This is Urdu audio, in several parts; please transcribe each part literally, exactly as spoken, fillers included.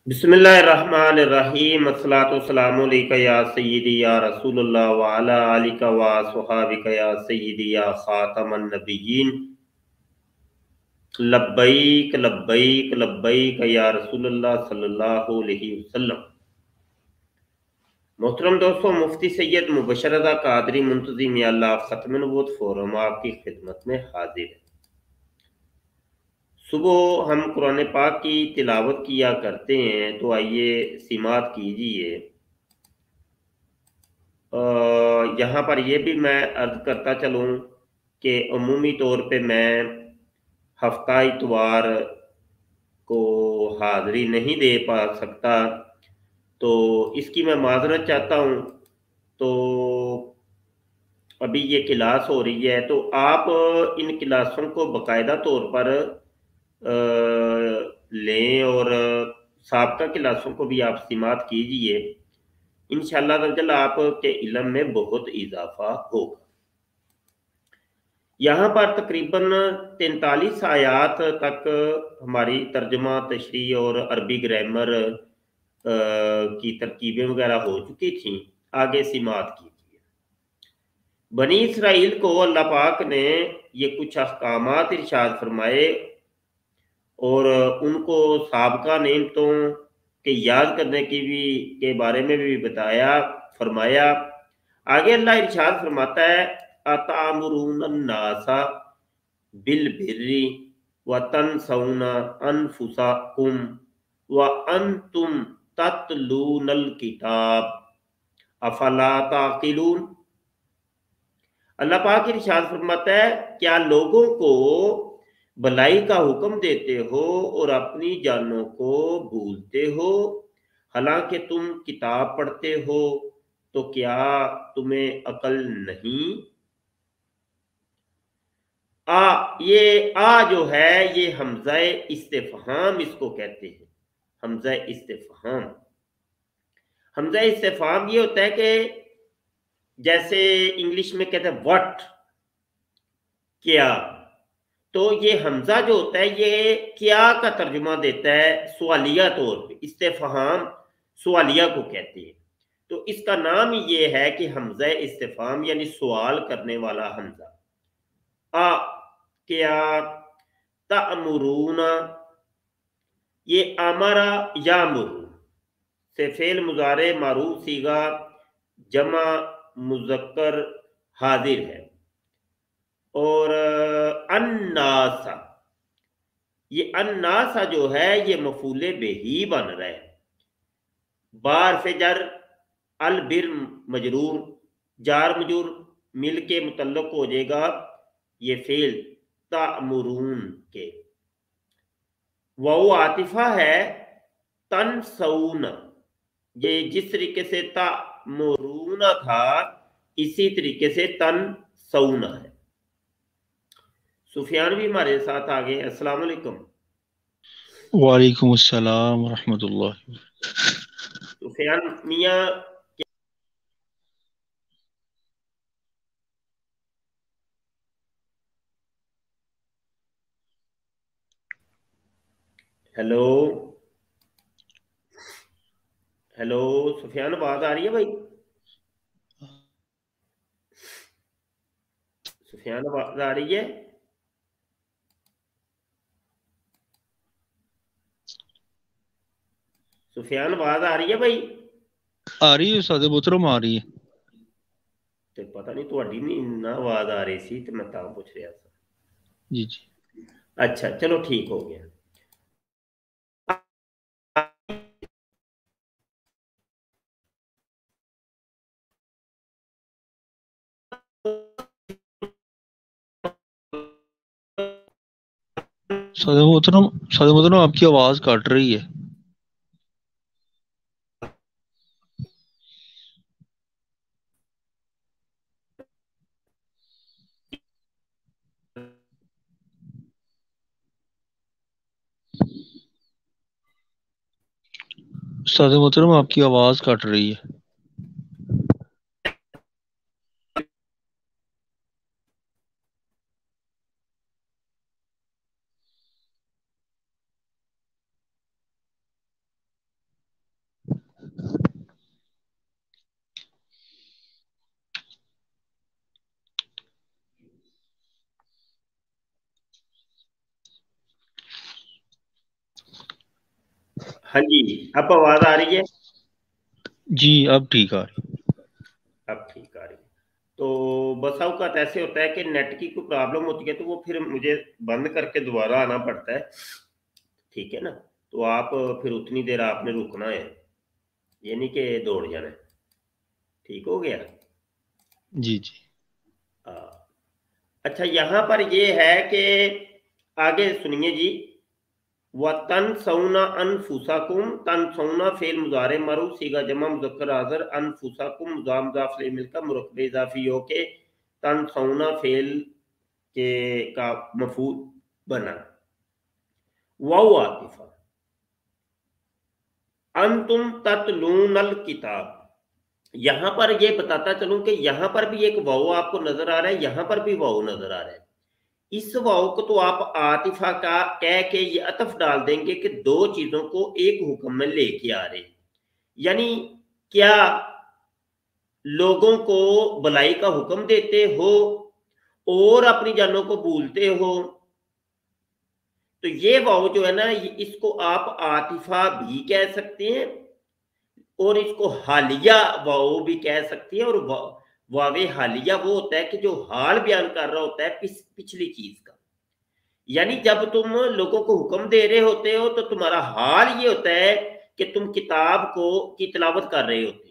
बिस्मिल्लाहिर्रहमानिर्रहीम अस्सलातु वस्सलामु अलैका या सय्यदी या रसूलल्लाह व अला आलिका व अस्हाबिका या सय्यदी या खातमन नबिय्यीन लब्बैक लब्बैक लब्बैक या रसूलल्लाह सल्लल्लाहु अलैहि वसल्लम। मोहतरम दोस्तों, मुफ्ती सैयद मुबशर रज़ा कादरी मुंतज़िम अल्लाह ख़त्म नबूवत फोरम आपकी खिदमत में हाजिर है। सुबह हम कुरान पाक की तिलावत किया करते हैं, तो आइए सिमात कीजिए। यहाँ पर यह भी मैं अर्ज करता चलूँ कि अमूमी तौर पे मैं हफ्ता इतवार को हाज़री नहीं दे पा सकता, तो इसकी मैं माज़रत चाहता हूँ। तो अभी ये क्लास हो रही है, तो आप इन क्लासों को बाकायदा तौर पर आ, लें और साबका क्लासों को भी आप सिमात कीजिए। इंशाअल्लाह तआला आपके इल्म में बहुत इजाफा होगा। यहाँ पर तकरीबन तैंतालीस आयात तक हमारी तर्जुमा, तशरीह और अरबी ग्रामर की तरकीबें वगैरह हो चुकी थी। आगे सिमात कीजिए। बनी इसराइल को अल्लाह पाक ने ये कुछ अहकामात इरशाद फरमाए और उनको साबका नेमतों के याद करने की भी के बारे में भी बताया फरमाया। आगे अल्लाह इरशाद फरमाता है, अतामुरून नासा बिल बिर्री व तनसौना अनफुसाकुम व अंतुम ततलूनल किताब अफला ताकिलून। अल्लाह पाक इरशाद फरमाता है, क्या लोगों को भलाई का हुक्म देते हो और अपनी जानों को भूलते हो, हालांकि तुम किताब पढ़ते हो, तो क्या तुम्हें अकल नहीं? आ ये आ जो है ये हमजा इस्तिफहाम इसको कहते हैं। हमजा इस्तिफहाम हमजा इस्तिफहाम ये होता है कि जैसे इंग्लिश में कहते हैं व्हाट, क्या, तो ये हमजा जो होता है ये क्या का तर्जुमा देता है सवालिया तौर पे। इस्तिफहाम सवालिया को कहते हैं। तो इसका नाम ये है कि हमजा इस्तिफहाम यानी सवाल करने वाला हमजा। आ क्या, तामुरूना ये अमरा यामुरू से फेल मुजारे मारूफ सीगा जमा मुजक्कर हाजिर है। और अन्नासा ये अन्नासा जो है ये मफूले बेही बन रहा है। बार से जर अल बिर मजरूर जार मजूर मिल के मुतल्लक हो जाएगा ये फेल तामुरून के। वो आतिफा है तन सऊना, ये जिस तरीके से तामुरूना था इसी तरीके से तन सऊना है। सुफियान भी हमारे साथ आ गए। अस्सलाम वालेकुम। वालेकुम अस्सलाम व रहमतुल्लाह। सुफियान मियाँ हेलो हेलो सुफियान, आवाज आ रही है भाई? सुफियान आवाज आ रही है? सुफियान आवाज आ रही है भाई? आ रही है उस्ताद मोहतरम, आ रही है। ਤੇ ਪਤਾ ਨਹੀਂ ਤੁਹਾਡੀ ਨਹੀਂ ਨਾ ਆਵਾਜ਼ ਆ ਰਹੀ ਸੀ ਤੇ ਮੈਂ ਤਾਂ ਪੁੱਛ ਰਿਹਾ ਸੀ। जी जी। अच्छा चलो ठीक हो गया। उस्ताद मोहतरम उस्ताद मोहतरम आपकी आवाज कट रही है। उस्ताद मोहतरम आपकी आवाज कट रही है। हाँ जी, अब आवाज आ रही है? जी अब ठीक आ रही। अब ठीक आ रही है। तो बस औकात ऐसे होता है कि नेट की कोई प्रॉब्लम होती है तो वो फिर मुझे बंद करके दोबारा आना पड़ता है, ठीक है ना? तो आप फिर उतनी देर आपने रुकना है, ये नहीं कि दौड़ जाना है। ठीक हो गया? जी जी। हाँ। अच्छा, यहाँ पर ये है कि आगे सुनिए जी। व तनसौना अनफुसाकुम, तनसौना फेल मुजारे मरू सीगा जमा मुजक्कर हाजिर, अनफुसाकुम मुजाम मुजाफ ले मिलकर मुरक्कब इजाफी हो के तनसौना फेल के का मफूल बना। वाउ आतिफा अंतुम ततलूनल किताब। यहां पर ये बताता चलूं कि यहां पर भी एक वाउ आपको नजर आ रहा है, यहां पर भी वाउ नजर आ रहा है। इस वाव को तो आप आतिफा का कह के ये अतफ डाल देंगे कि दो चीजों को एक हुक्म में लेके आ रहे, यानी क्या लोगों को भलाई का हुक्म देते हो और अपनी जानों को भूलते हो। तो ये वाव जो है ना, इसको आप आतिफा भी कह सकते हैं और इसको हालिया वाव भी कह सकती है। और वावे हालिया वो होता है कि जो हाल बयान कर रहा होता है पिछ, पिछली चीज का। यानी जब तुम लोगों को हुक्म दे रहे होते हो तो तुम्हारा हाल ये होता है कि तुम किताब को की तिलावत कर रहे होते हो,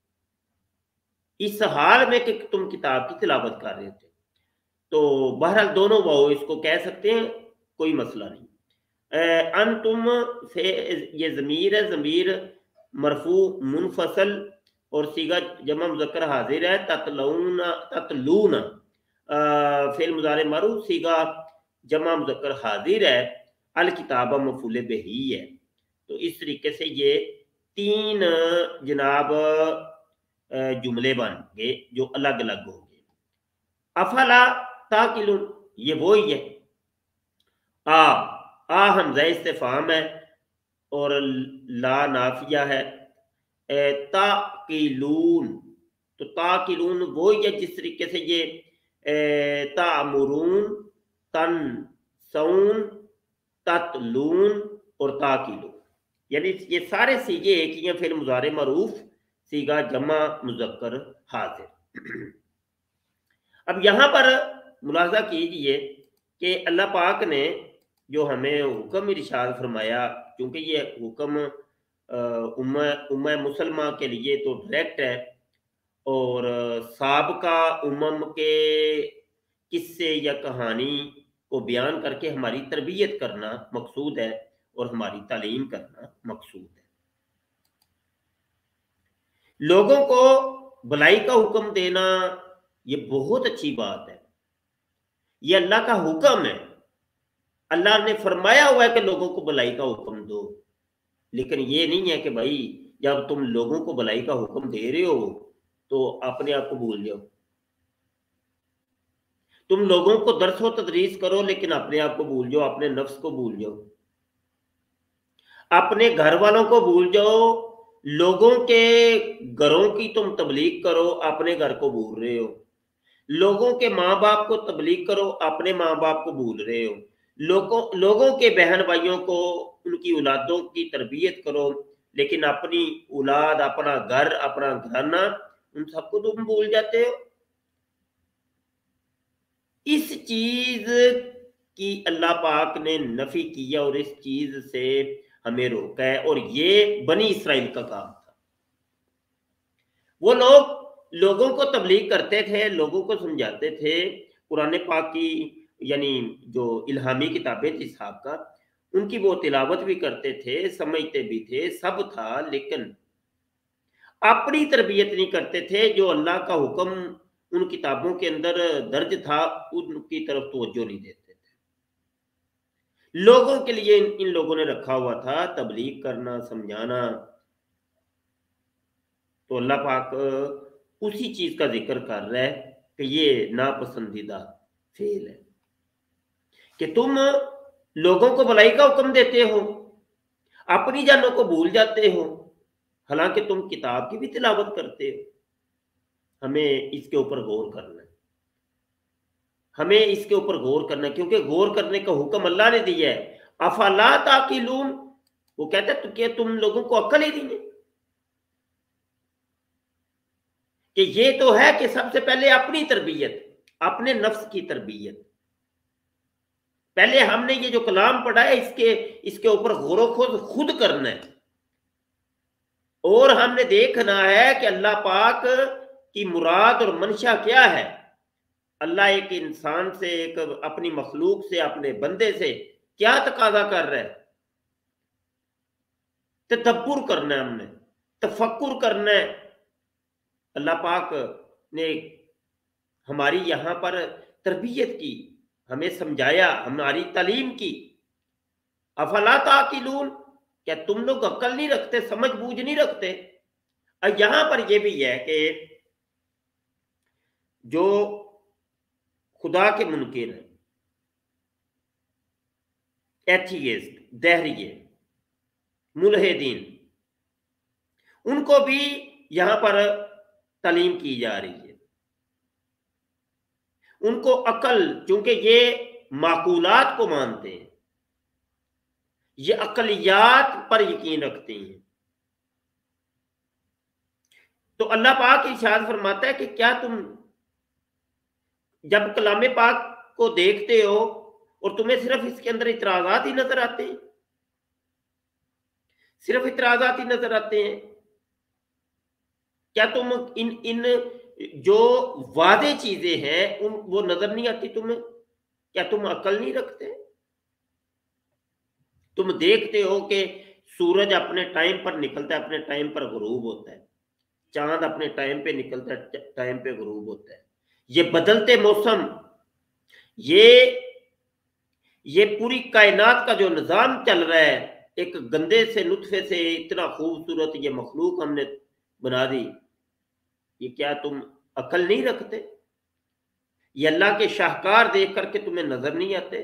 इस हाल में कि तुम किताब की तिलावत कर रहे होते हो। तो बहरहाल दोनों वाओ इसको कह सकते हैं, कोई मसला नहीं। अन तुम से ये ज़मीर है, ज़मीर मरफू मुनफसल और सीगा जमा मुज़क्कर हाजिर है। ततलूना ततलूना फेल मुजारे मरू सीगा जमा मुज़क्कर हाजिर है। अल किताबा मफूल बिही है। तो इस तरीके से ये तीन जनाब जुमले बन गए जो अलग अलग होंगे। अफला ताकिलुन, ये वो ही है। आ आ हमजा इस्तिफाम है और ला नाफिया है। ताकिलून, तो ताकिलून वो ही है जिस तरीके से ये तामुरून, तन सऊन, ततलून और ताकिलून, यानी ये सारे सीगे एक ही हैं। फिर मुजारे मरूफ सीगा जमा मुजक्कर हाजिर। अब यहां पर मुलाजा कीजिए कि अल्लाह पाक ने जो हमें हुक्म इरशाद फरमाया, क्योंकि ये हुक्म उम्मा मुसलमा के लिए तो डायरेक्ट है और साबका उम्म के किस्से या कहानी को बयान करके हमारी तरबियत करना मकसूद है और हमारी तालीम करना मकसूद है। लोगों को भलाई का हुक्म देना ये बहुत अच्छी बात है, ये अल्लाह का हुक्म है। अल्लाह ने फरमाया हुआ है कि लोगों को भलाई का हुक्म दो, लेकिन ये नहीं है कि भाई जब तुम लोगों को भलाई का हुक्म दे रहे हो तो अपने आप को भूल जाओ। तुम लोगों को दर्स व तदरीस करो लेकिन अपने आप को भूल जाओ, अपने नफ्स को भूल जाओ, अपने घर वालों को भूल जाओ। लोगों के घरों की तुम तबलीग करो, अपने घर को भूल रहे हो। लोगों के माँ बाप को तबलीग करो, अपने माँ बाप को भूल रहे हो। लोगों लोगों के बहन भाइयों को, उनकी औलादों की तरबियत करो, लेकिन अपनी औलाद, अपना घर, अपना घराना, उन सबको तुम भूल जाते हो। इस चीज की अल्लाह पाक ने नफी किया और इस चीज से हमें रोका है, और ये बनी इसराइल का काम था। वो लोग लोगों को तबलीग करते थे, लोगों को समझाते थे कुरान पाक की, यानी जो इल्हामी किताबें थी साहब का, उनकी वो तिलावत भी करते थे, समझते भी थे, सब था, लेकिन अपनी तरबियत नहीं करते थे। जो अल्लाह का हुक्म उन किताबों के अंदर दर्ज था उनकी तरफ तवज्जो नहीं देते थे। लोगों के लिए इन, इन लोगों ने रखा हुआ था तबलीग करना, समझाना। तो अल्लाह पाक उसी चीज का जिक्र कर रहा है कि ये नापसंदीदा फेल है कि तुम लोगों को भलाई का हुक्म देते हो, अपनी जानों को भूल जाते हो, हालांकि तुम किताब की भी तिलावत करते हो। हमें इसके ऊपर गौर करना है, हमें इसके ऊपर गौर करना है, क्योंकि गौर करने का हुक्म अल्लाह ने दिया है। अफला ताकिलून, وہ کہتا ہے کہ تم لوگوں کو عقل ہی نہیں ہے کہ یہ تو ہے کہ سب سے پہلے اپنی تربیت، اپنے نفس کی تربیت، پہلے ہم نے یہ جو کلام پڑھا ہے اس کے اس کے اوپر غور و خوض خود کرنا ہے، اور ہم نے دیکھنا ہے کہ اللہ پاک کی مراد اور منشا کیا ہے۔ اللہ ایک انسان سے، ایک اپنی مخلوق سے، اپنے بندے سے کیا تقاضا کر رہا ہے؟ تدبر کرنا ہے، ہم نے تفکر کرنا ہے۔ اللہ پاک نے ہماری یہاں پر تربیت کی، ہمیں سمجھایا، ہماری تعلیم کی۔ افلا تعقلون، کیا تم لوگ عقل نہیں رکھتے، سمجھ بوجھ نہیں رکھتے؟ اور یہاں پر یہ بھی ہے کہ جو خدا کے منکر ہیں، ایتھیسٹ، دہریے، ملحدین، ان کو بھی یہاں پر تعلیم کی جا رہی ہے۔ ان کو عقل، چونکہ یہ معقولات کو مانتے ہیں، یہ عقلیات پر یقین رکھتے ہیں، تو اللہ پاک ارشاد فرماتا ہے کہ کیا تم جب کلام پاک کو دیکھتے ہو اور تمہیں صرف اس کے اندر اعتراضات ہی نظر آتے ہیں، صرف اعتراضات ہی نظر آتے ہیں، کیا تم ان ان جو واضح چیزیں ہیں ان وہ نظر نہیں آتی تمہیں؟ کیا تم عقل نہیں رکھتے؟ تم دیکھتے ہو کہ سورج اپنے ٹائم پر نکلتا ہے، اپنے ٹائم پر غروب ہوتا ہے، چاند اپنے ٹائم پہ نکلتا ہے، ٹائم پہ غروب ہوتا ہے۔ یہ بدلتے موسم، یہ یہ پوری کائنات کا جو نظام چل رہا ہے، ایک گندے سے نطفے سے اتنا خوبصورت یہ مخلوق ہم نے بنا دی، یہ کیا تم عقل نہیں رکھتے؟ یہ اللہ کے شاہکار دیکھ کر کے تمہیں نظر نہیں آتے؟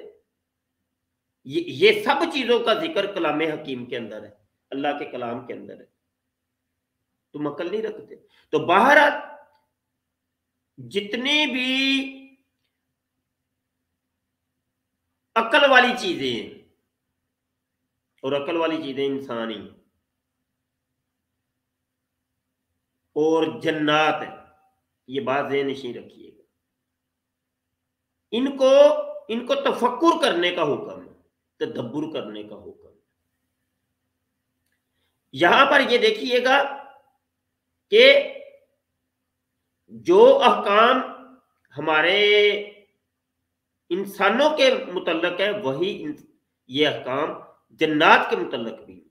یہ سب چیزوں کا ذکر کلام حکیم کے اندر ہے، اللہ کے کلام کے اندر ہے، تم عقل نہیں رکھتے؟ تو باہر جتنی بھی عقل والی چیزیں ہیں، اور عقل والی چیزیں انسان ہی اور جنات ہیں، یہ بات ذہن نشین رکھیے گا، ان کو ان کو تفکر کرنے کا حکم ہے، تدبر کرنے کا حکم ہے۔ یہاں پر یہ دیکھیے گا کہ جو احکام ہمارے انسانوں کے متعلق ہے، وہی یہ احکام جنات کے متعلق بھی،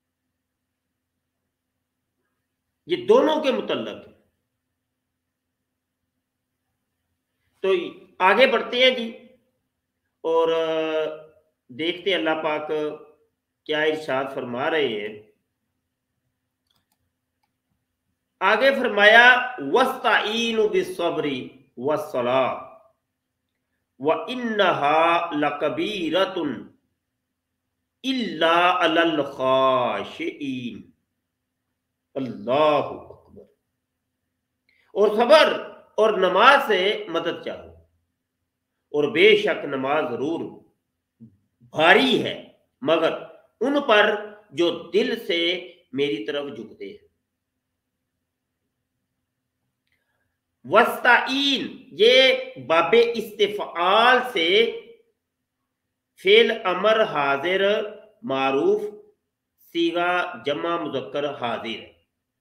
یہ دونوں کے متعلق ہے۔ تو آگے بڑھتے ہیں جی، اور دیکھتے ہیں اللہ پاک کیا ارشاد فرما رہے ہیں۔ آگے فرمایا وَاسْتَعِینُوا بِالصَّبْرِ وَالصَّلَاةِ وَإِنَّهَا لَكَبِیرَةٌ إِلَّا عَلَى الْخَاشِعِینَ۔ اللہ اکبر۔ اور صبر اور نماز سے مدد چاہو، اور بے شک نماز ضرور بھاری ہے مگر ان پر جو دل سے میری طرف جھکتے ہیں۔ وستعین، یہ باب استفعال سے فعل امر حاضر معروف صیغہ جمع مذکر حاضر ہے،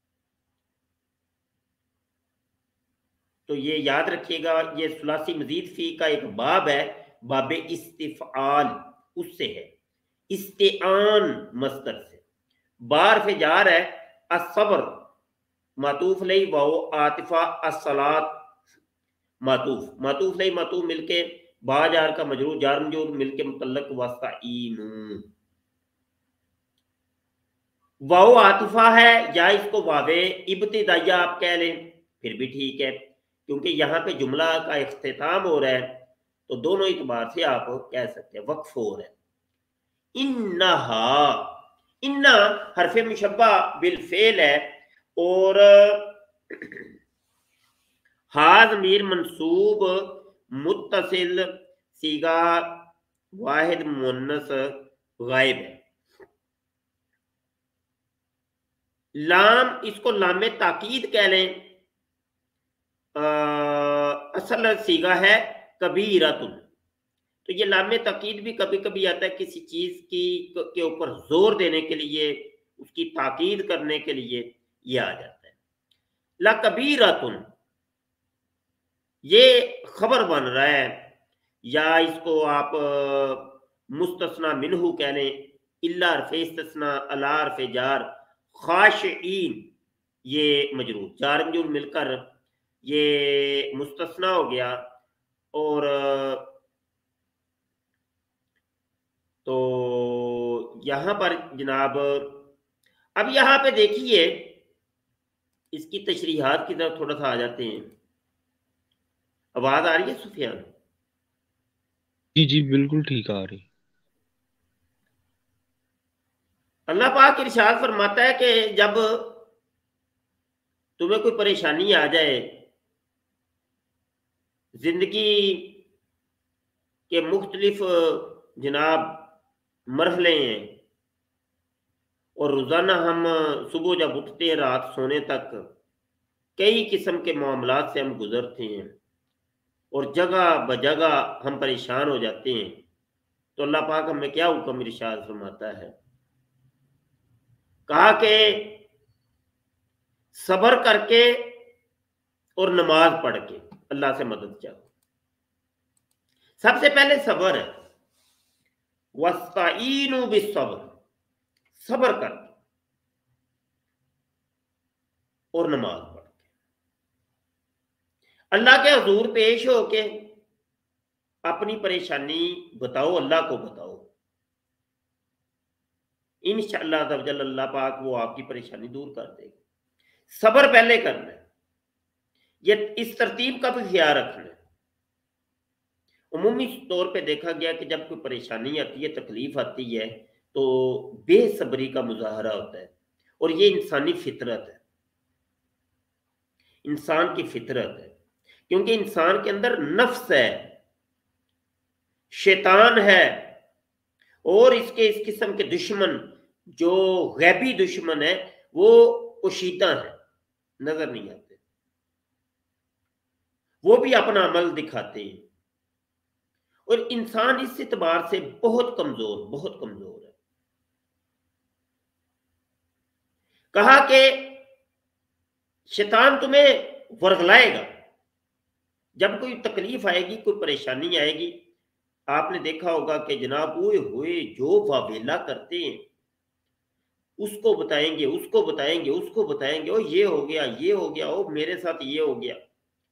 تو یہ یاد رکھیے گا، یہ ثلاثی مزید فی کا ایک باب ہے، باب استفعال اس سے ہے، استعان مصدر سے، بار فی جار ہے، الصبر معطوف لئی واو عاطفہ، الصلاۃ معطوف، معطوف لئی معطوف مل کے با جار کا مجرور جار مجرور مل کے متعلق واستعینوا، واو عاطفہ ہے یا اس کو واو ابتدائیہ آپ کہہ لیں پھر بھی ٹھیک ہے، کیونکہ یہاں پہ جملہ کا اختتام ہو رہا ہے تو دونوں اعتبار سے آپ کہہ سکتے ہیں، وقف ہو رہا ہے۔ انہا، انہا حرف مشبہ بالفعل ہے، اور ہا ضمیر منصوب متصل صیغہ واحد مؤنث غائب ہے، لام اس کو لام تاکید کہہ لیں، اصل سیغہ ہے کبیرۃ، تو یہ لام تاکید بھی کبھی کبھی آتا ہے کسی چیز کی کے اوپر زور دینے کے لیے، اس کی تاکید کرنے کے لیے یہ آ جاتا ہے۔ لکبیرۃ یہ خبر بن رہا ہے، یا اس کو آپ مستثنا منہ کہہ لیں، الا حرف استثناء الا حرف جار، خاشعین یہ مجرور، جار مجرور مل کر یہ مستثنا ہو گیا، اور تو یہاں پر جناب اب یہاں پہ دیکھیے اس کی تشریحات کی طرف تھوڑا سا آ جاتے ہیں۔ آواز آ رہی ہے سفیان؟ جی جی بالکل ٹھیک آ رہی۔ اللہ پاک ارشاد فرماتا ہے کہ جب تمہیں کوئی پریشانی آ جائے، زندگی کے مختلف جناب مرحلے ہیں، اور روزانہ ہم صبح جب اٹھتے ہیں رات سونے تک کئی قسم کے معاملات سے ہم گزرتے ہیں، اور جگہ بجگہ ہم پریشان ہو جاتے ہیں، تو اللہ پاک ہمیں کیا حکم ارشاد فرماتا ہے؟ کہا کہ صبر کر کے اور نماز پڑھ کے اللہ سے مدد چاہو۔ سب سے پہلے صبر ہے، وَاسْتَعِینُوا بِالصَّبْرِ، صبر کر کے اور نماز پڑھ کے اللہ کے حضور پیش ہو کے اپنی پریشانی بتاؤ، اللہ کو بتاؤ، انشاءاللہ عز وجل اللہ پاک وہ آپ کی پریشانی دور کر دے گا۔ صبر پہلے کرنا ہے، یہ اس ترتیب کا بھی خیال رکھنا ہے۔ عمومی طور پہ دیکھا گیا کہ جب کوئی پریشانی آتی ہے، تکلیف آتی ہے، تو بے صبری کا مظاہرہ ہوتا ہے، اور یہ انسانی فطرت ہے، انسان کی فطرت ہے، کیونکہ انسان کے اندر نفس ہے، شیطان ہے، اور اس کے اس قسم کے دشمن جو غیبی دشمن ہے وہ پوشیدہ ہیں، نظر نہیں آتے، وہ بھی اپنا عمل دکھاتے ہیں، اور انسان اس اعتبار سے بہت کمزور بہت کمزور ہے۔ کہا کہ شیطان تمہیں ورغلائے گا، جب کوئی تکلیف آئے گی، کوئی پریشانی آئے گی، آپ نے دیکھا ہوگا کہ جناب ہوئے ہوئے جو واویلا کرتے ہیں، اس کو بتائیں گے اس کو بتائیں گے اس کو بتائیں گے، او یہ ہو گیا یہ ہو گیا، او میرے ساتھ یہ ہو گیا،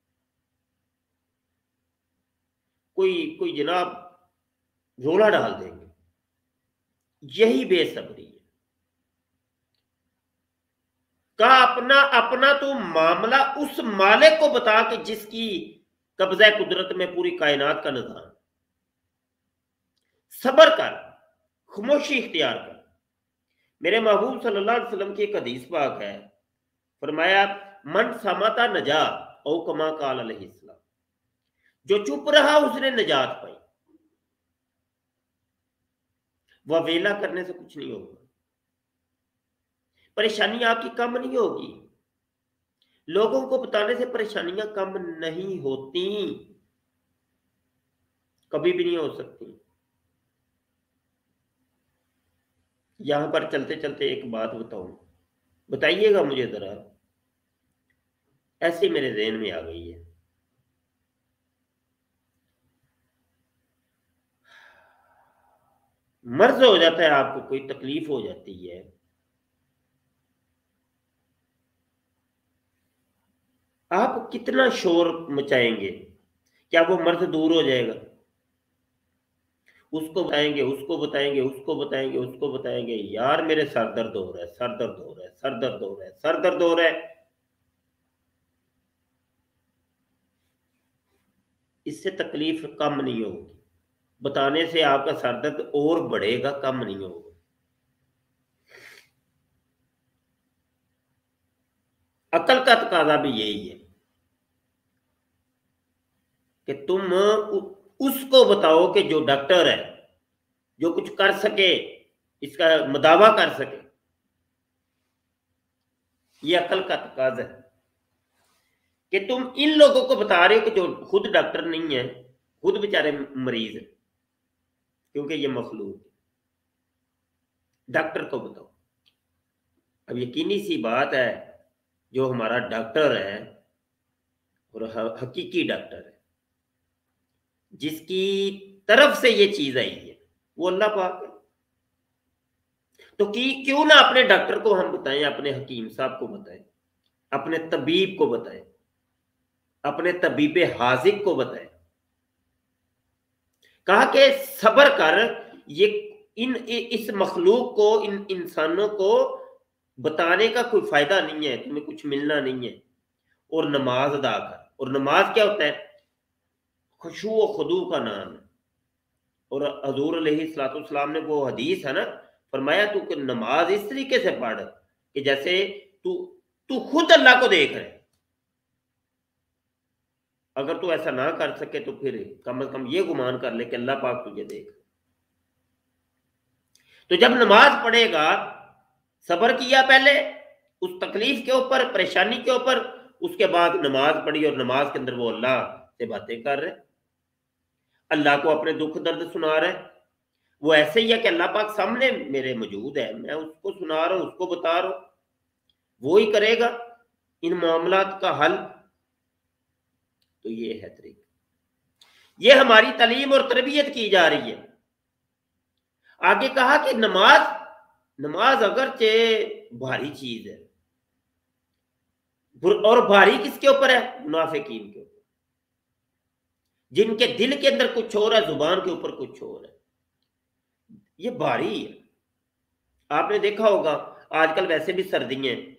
کوئی کوئی جناب رولا ڈال دیں گے۔ یہی بے صبری ہے۔ کہا اپنا اپنا تو معاملہ اس مالک کو بتا کہ جس کی قبضہ قدرت میں پوری کائنات کا نظام، صبر کر، خاموشی اختیار کر۔ میرے محبوب صلی اللہ علیہ وسلم کی ایک حدیث پاک ہے، فرمایا من سماتا نجا، او کما قال علیہ السلام، جو چپ رہا اس نے نجات پائی۔ ویلا کرنے سے کچھ نہیں ہوگا، پریشانی آپ کی کم نہیں ہوگی، لوگوں کو بتانے سے پریشانیاں کم نہیں ہوتی، کبھی بھی نہیں ہو سکتی۔ یہاں پر چلتے چلتے ایک بات بتاؤں، بتائیے گا مجھے ذرا، ایسے میرے ذہن میں آ گئی ہے۔ مرض ہو جاتا ہے، آپ کو کوئی تکلیف ہو جاتی ہے، آپ کتنا شور مچائیں گے؟ کیا وہ مرض دور ہو جائے گا؟ اس کو بتائیں گے اس کو بتائیں گے اس کو بتائیں گے اس کو بتائیں گے، یار میرے سر درد ہو رہا ہے سر درد ہو رہا ہے سر درد ہو رہا ہے سر درد ہو رہا ہے، اس سے تکلیف کم نہیں ہوگی، بتانے سے آپ کا سر درد اور بڑھے گا، کم نہیں ہوگا۔ عقل کا تقاضا بھی یہی ہے کہ تم اس کو بتاؤ کہ جو ڈاکٹر ہے، جو کچھ کر سکے، اس کا مداوع کر سکے، یہ عقل کا تقاضا ہے کہ تم ان لوگوں کو بتا رہے ہو کہ جو خود ڈاکٹر نہیں ہے، خود بیچارے مریض ہیں، کیونکہ یہ مخلوق ہے، ڈاکٹر کو بتاؤ۔ اب یقینی سی بات ہے جو ہمارا ڈاکٹر ہے اور حقیقی ڈاکٹر ہے، جس کی طرف سے یہ چیز آئی ہے، وہ اللہ پاک ہے۔ تو کیوں نہ اپنے ڈاکٹر کو ہم بتائیں، اپنے حکیم صاحب کو بتائیں، اپنے طبیب کو بتائیں، اپنے طبیب حاذق کو بتائیں۔ کہا کہ صبر کر، یہ ان اس مخلوق کو، ان انسانوں کو بتانے کا کوئی فائدہ نہیں ہے، تمہیں کچھ ملنا نہیں ہے، اور نماز ادا کر۔ اور نماز کیا ہوتا ہے؟ خشوع و خضوع کا نام ہے۔ اور حضور علیہ الصلوۃ والسلام نے وہ حدیث ہے نا، فرمایا تو کہ نماز اس طریقے سے پڑھ کہ جیسے تو تو خود اللہ کو دیکھ رہے۔ اگر تو ایسا نہ کر سکے تو پھر کم از کم یہ گمان کر لے کہ اللہ پاک تجھے دیکھ۔ تو جب نماز پڑھے گا، صبر کیا پہلے اس تکلیف کے اوپر، پریشانی کے اوپر، اس کے بعد نماز پڑھی، اور نماز کے اندر وہ اللہ سے باتیں کر رہے، اللہ کو اپنے دکھ درد سنا رہے۔ وہ ایسے ہی ہے کہ اللہ پاک سامنے میرے موجود ہے، میں اس کو سنا رہا ہوں، اس کو بتا رہا ہوں، وہی کرے گا ان معاملات کا حل۔ تو یہ ہے طریقہ، یہ ہماری تعلیم اور تربیت کی جا رہی ہے۔ آگے کہا کہ نماز نماز اگرچہ بھاری چیز ہے، اور بھاری کس کے اوپر ہے؟ منافقین کے اوپر، جن کے دل کے اندر کچھ اور ہے، زبان کے اوپر کچھ اور ہے۔ یہ بھاری ہے۔ آپ نے دیکھا ہوگا آج کل ویسے بھی سردیاں ہیں،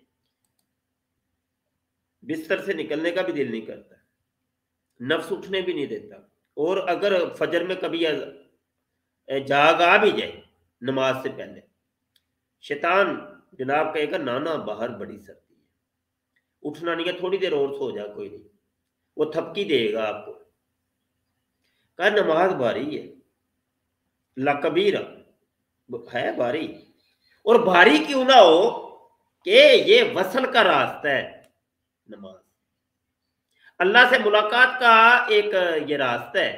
بستر سے نکلنے کا بھی دل نہیں کرتا، نفس اٹھنے بھی نہیں دیتا، اور اگر فجر میں کبھی جاگ آ بھی جائے نماز سے پہلے، شیطان جناب کہے گا نانا باہر بڑی سردی ہے، اٹھنا نہیں ہے، تھوڑی دیر اور سو جا، کوئی نہیں، وہ تھپکی دے گا آپ کو۔ کہا نماز بھاری ہے، لکبیرہ ہے بھاری، اور بھاری کیوں نہ ہو کہ یہ وصل کا راستہ ہے نماز، اللہ سے ملاقات کا ایک یہ راستہ ہے۔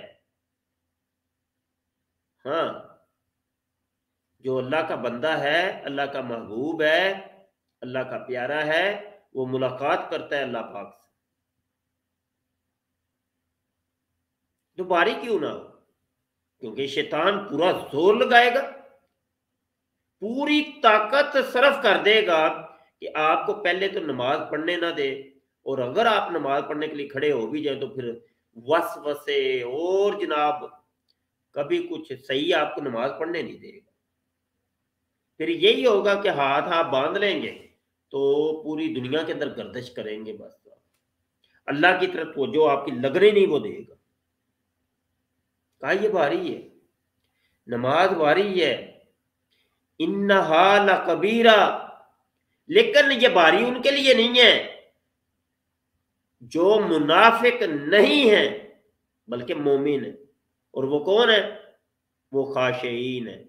ہاں، جو اللہ کا بندہ ہے، اللہ کا محبوب ہے، اللہ کا پیارا ہے، وہ ملاقات کرتا ہے اللہ پاک سے۔ تو بھاری کیوں نہ ہو، کیونکہ شیطان پورا زور لگائے گا، پوری طاقت صرف کر دے گا کہ آپ کو پہلے تو نماز پڑھنے نہ دے، اور اگر آپ نماز پڑھنے کے لیے کھڑے ہو بھی جائیں تو پھر وسوسے اور جناب کبھی کچھ صحیح آپ کو نماز پڑھنے نہیں دے گا۔ پھر یہی ہوگا کہ ہاتھ آپ باندھ لیں گے تو پوری دنیا کے اندر گردش کریں گے، بس اللہ کی طرف وہ جو آپ کی لگنے نہیں وہ دے گا۔ کہا یہ بھاری ہے، نماز بھاری ہے، انہا لکبیرہ، لیکن یہ بھاری ان کے لیے نہیں ہے جو منافق نہیں ہیں بلکہ مومن ہیں۔ اور وہ کون ہے؟ وہ خاشعین ہیں۔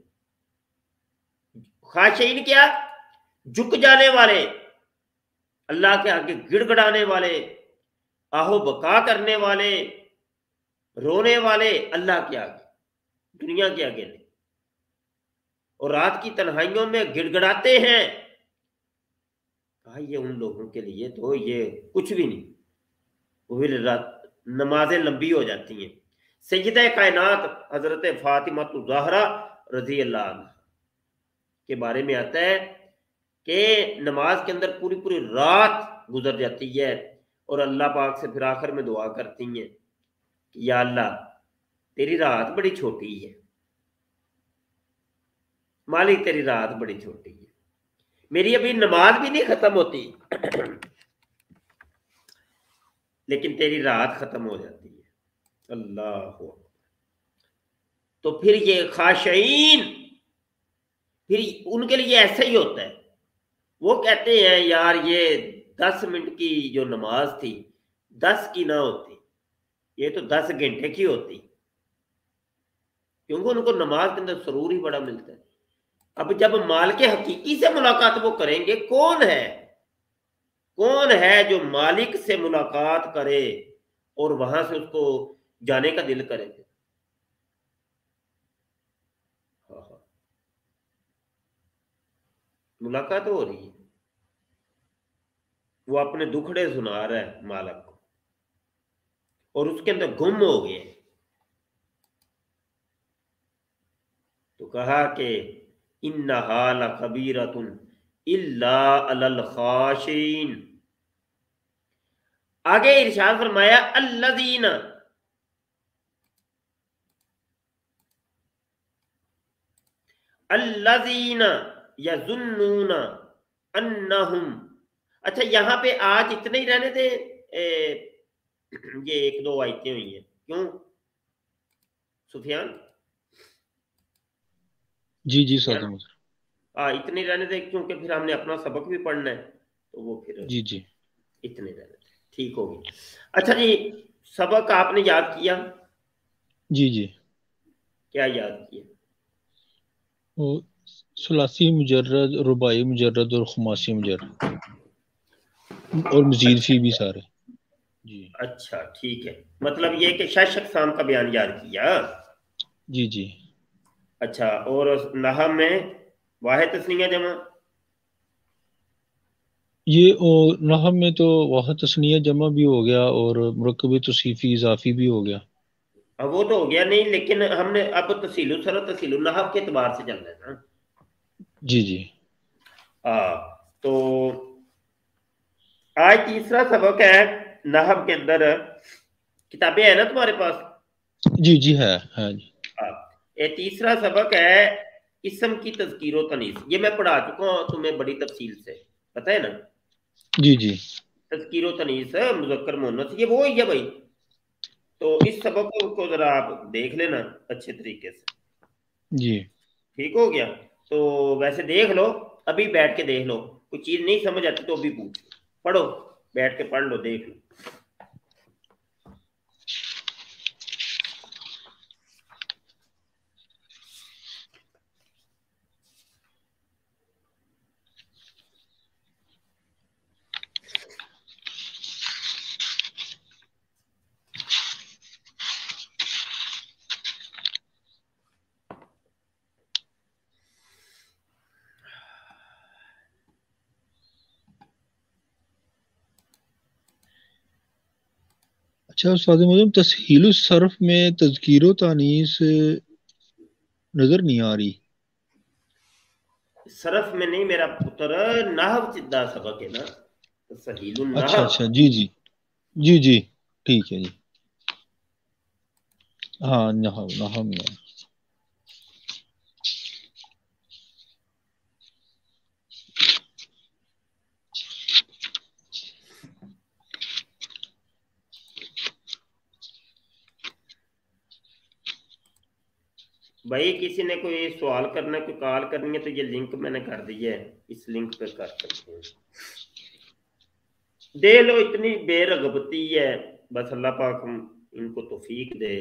خاشعین کیا؟ جھک جانے والے، اللہ کے آگے گڑ گڑانے والے، آہو بکا کرنے والے، رونے والے، اللہ کے آگے، دنیا کے آگے نہیں، اور رات کی تنہائیوں میں گڑ گڑاتے ہیں۔ کہا یہ ان لوگوں کے لیے تو یہ کچھ بھی نہیں، وہ بھی رات نمازیں لمبی ہو جاتی ہیں۔ سیدہ کائنات حضرت فاطمہ الزہرا رضی اللہ عنہ کے بارے میں آتا ہے کہ نماز کے اندر پوری پوری رات گزر جاتی ہے، اور اللہ پاک سے پھر آخر میں دعا کرتی ہیں کہ یا اللہ تیری رات بڑی چھوٹی ہے، مالک تیری رات بڑی چھوٹی ہے، میری ابھی نماز بھی نہیں ختم ہوتی لیکن تیری رات ختم ہو جاتی ہے۔ اللہ، تو پھر یہ خاشعین، پھر ان کے لیے ایسا ہی ہوتا ہے۔ وہ کہتے ہیں یار یہ دس منٹ کی جو نماز تھی دس کی نہ ہوتی، یہ تو دس گھنٹے کی ہوتی، کیونکہ ان کو نماز کے اندر سرور ہی بڑا ملتا ہے۔ اب جب مالک حقیقی سے ملاقات وہ کریں گے، کون ہے کون ہے جو مالک سے ملاقات کرے اور وہاں سے اس کو جانے کا دل کرے؟ ہاں ہاں ملاقات ہو رہی ہے، وہ اپنے دکھڑے سنا رہا ہے مالک کو، اور اس کے اندر گم ہو گئے، تو کہا کہ انہا لکبیرۃ الا علی الخاشعین۔ آگے ارشاد فرمایا الذین الذین یظنون انہم، اچھا یہاں پہ آج اتنے ہی رہنے دے، یہ ایک دو آیتیں ہوئی ہیں، کیوں سفیان؟ جی جی سفیان سعد محترم، ہاں اتنے ہی رہنے دے، کیونکہ پھر ہم نے اپنا سبق بھی پڑھنا ہے، تو وہ پھر جی جی اتنے رہنے دے، ٹھیک ہوگی۔ اچھا جی، سبق آپ نے یاد کیا؟ جی جی کیا یاد کیا؟ وہ ثلاثی مجرد، رباعی مجرد اور خماسی مجرد، اور مزید اچھا فی بھی سارے۔ جی اچھا ٹھیک ہے، مطلب یہ کہ شش اقسام کا بیان یاد کیا۔ جی جی اچھا، اور نحو میں واحد تثنیہ جمع؟ یہ اور نحو میں تو واحد تثنیہ جمع بھی ہو گیا، اور مرکب توصیفی اضافی بھی ہو گیا۔ اب وہ تو ہو گیا نہیں، لیکن ہم نے اب تفصیل الصرف تفصیل النحو کے اعتبار سے چلنا ہے نا۔ جی جی ہاں تو آج تیسرا سبق ہے نحو کے اندر، کتابیں ہیں نا تمہارے پاس؟ جی جی ہے ہے جی ہاں، یہ تیسرا سبق ہے اسم کی تذکیر و تنیث، یہ میں پڑھا چکا ہوں تمہیں بڑی تفصیل سے، پتہ ہے نا؟ جی جی تذکیر و تنیث مذکر مؤنث یہ وہ ہی ہے بھائی، تو اس سبق کو ذرا آپ دیکھ لینا اچھے طریقے سے، جی ٹھیک ہو گیا؟ تو ویسے دیکھ لو، ابھی بیٹھ کے دیکھ لو، کوئی چیز نہیں سمجھ آتی تو ابھی پوچھ لو، پڑھو بیٹھ کے پڑھ لو، دیکھ لو۔ اچھا استاد محترم، تسہیل الصرف میں تذکیر و تانیث نظر نہیں آ رہی۔ صرف میں نہیں میرا پتر، نحو چدہ سبق ہے نا، تسہیل اچھا النحو۔ اچھا جی جی جی جی ٹھیک ہے جی، ہاں نحو نحو میں۔ بھائی کسی نے کوئی سوال کرنا ہے، کوئی کال کرنی ہے تو یہ لنک میں نے کر دی ہے، اس لنک پہ کر سکتے ہیں۔ دے لو، اتنی بے رغبتی ہے، بس اللہ پاک ہم ان کو توفیق دے۔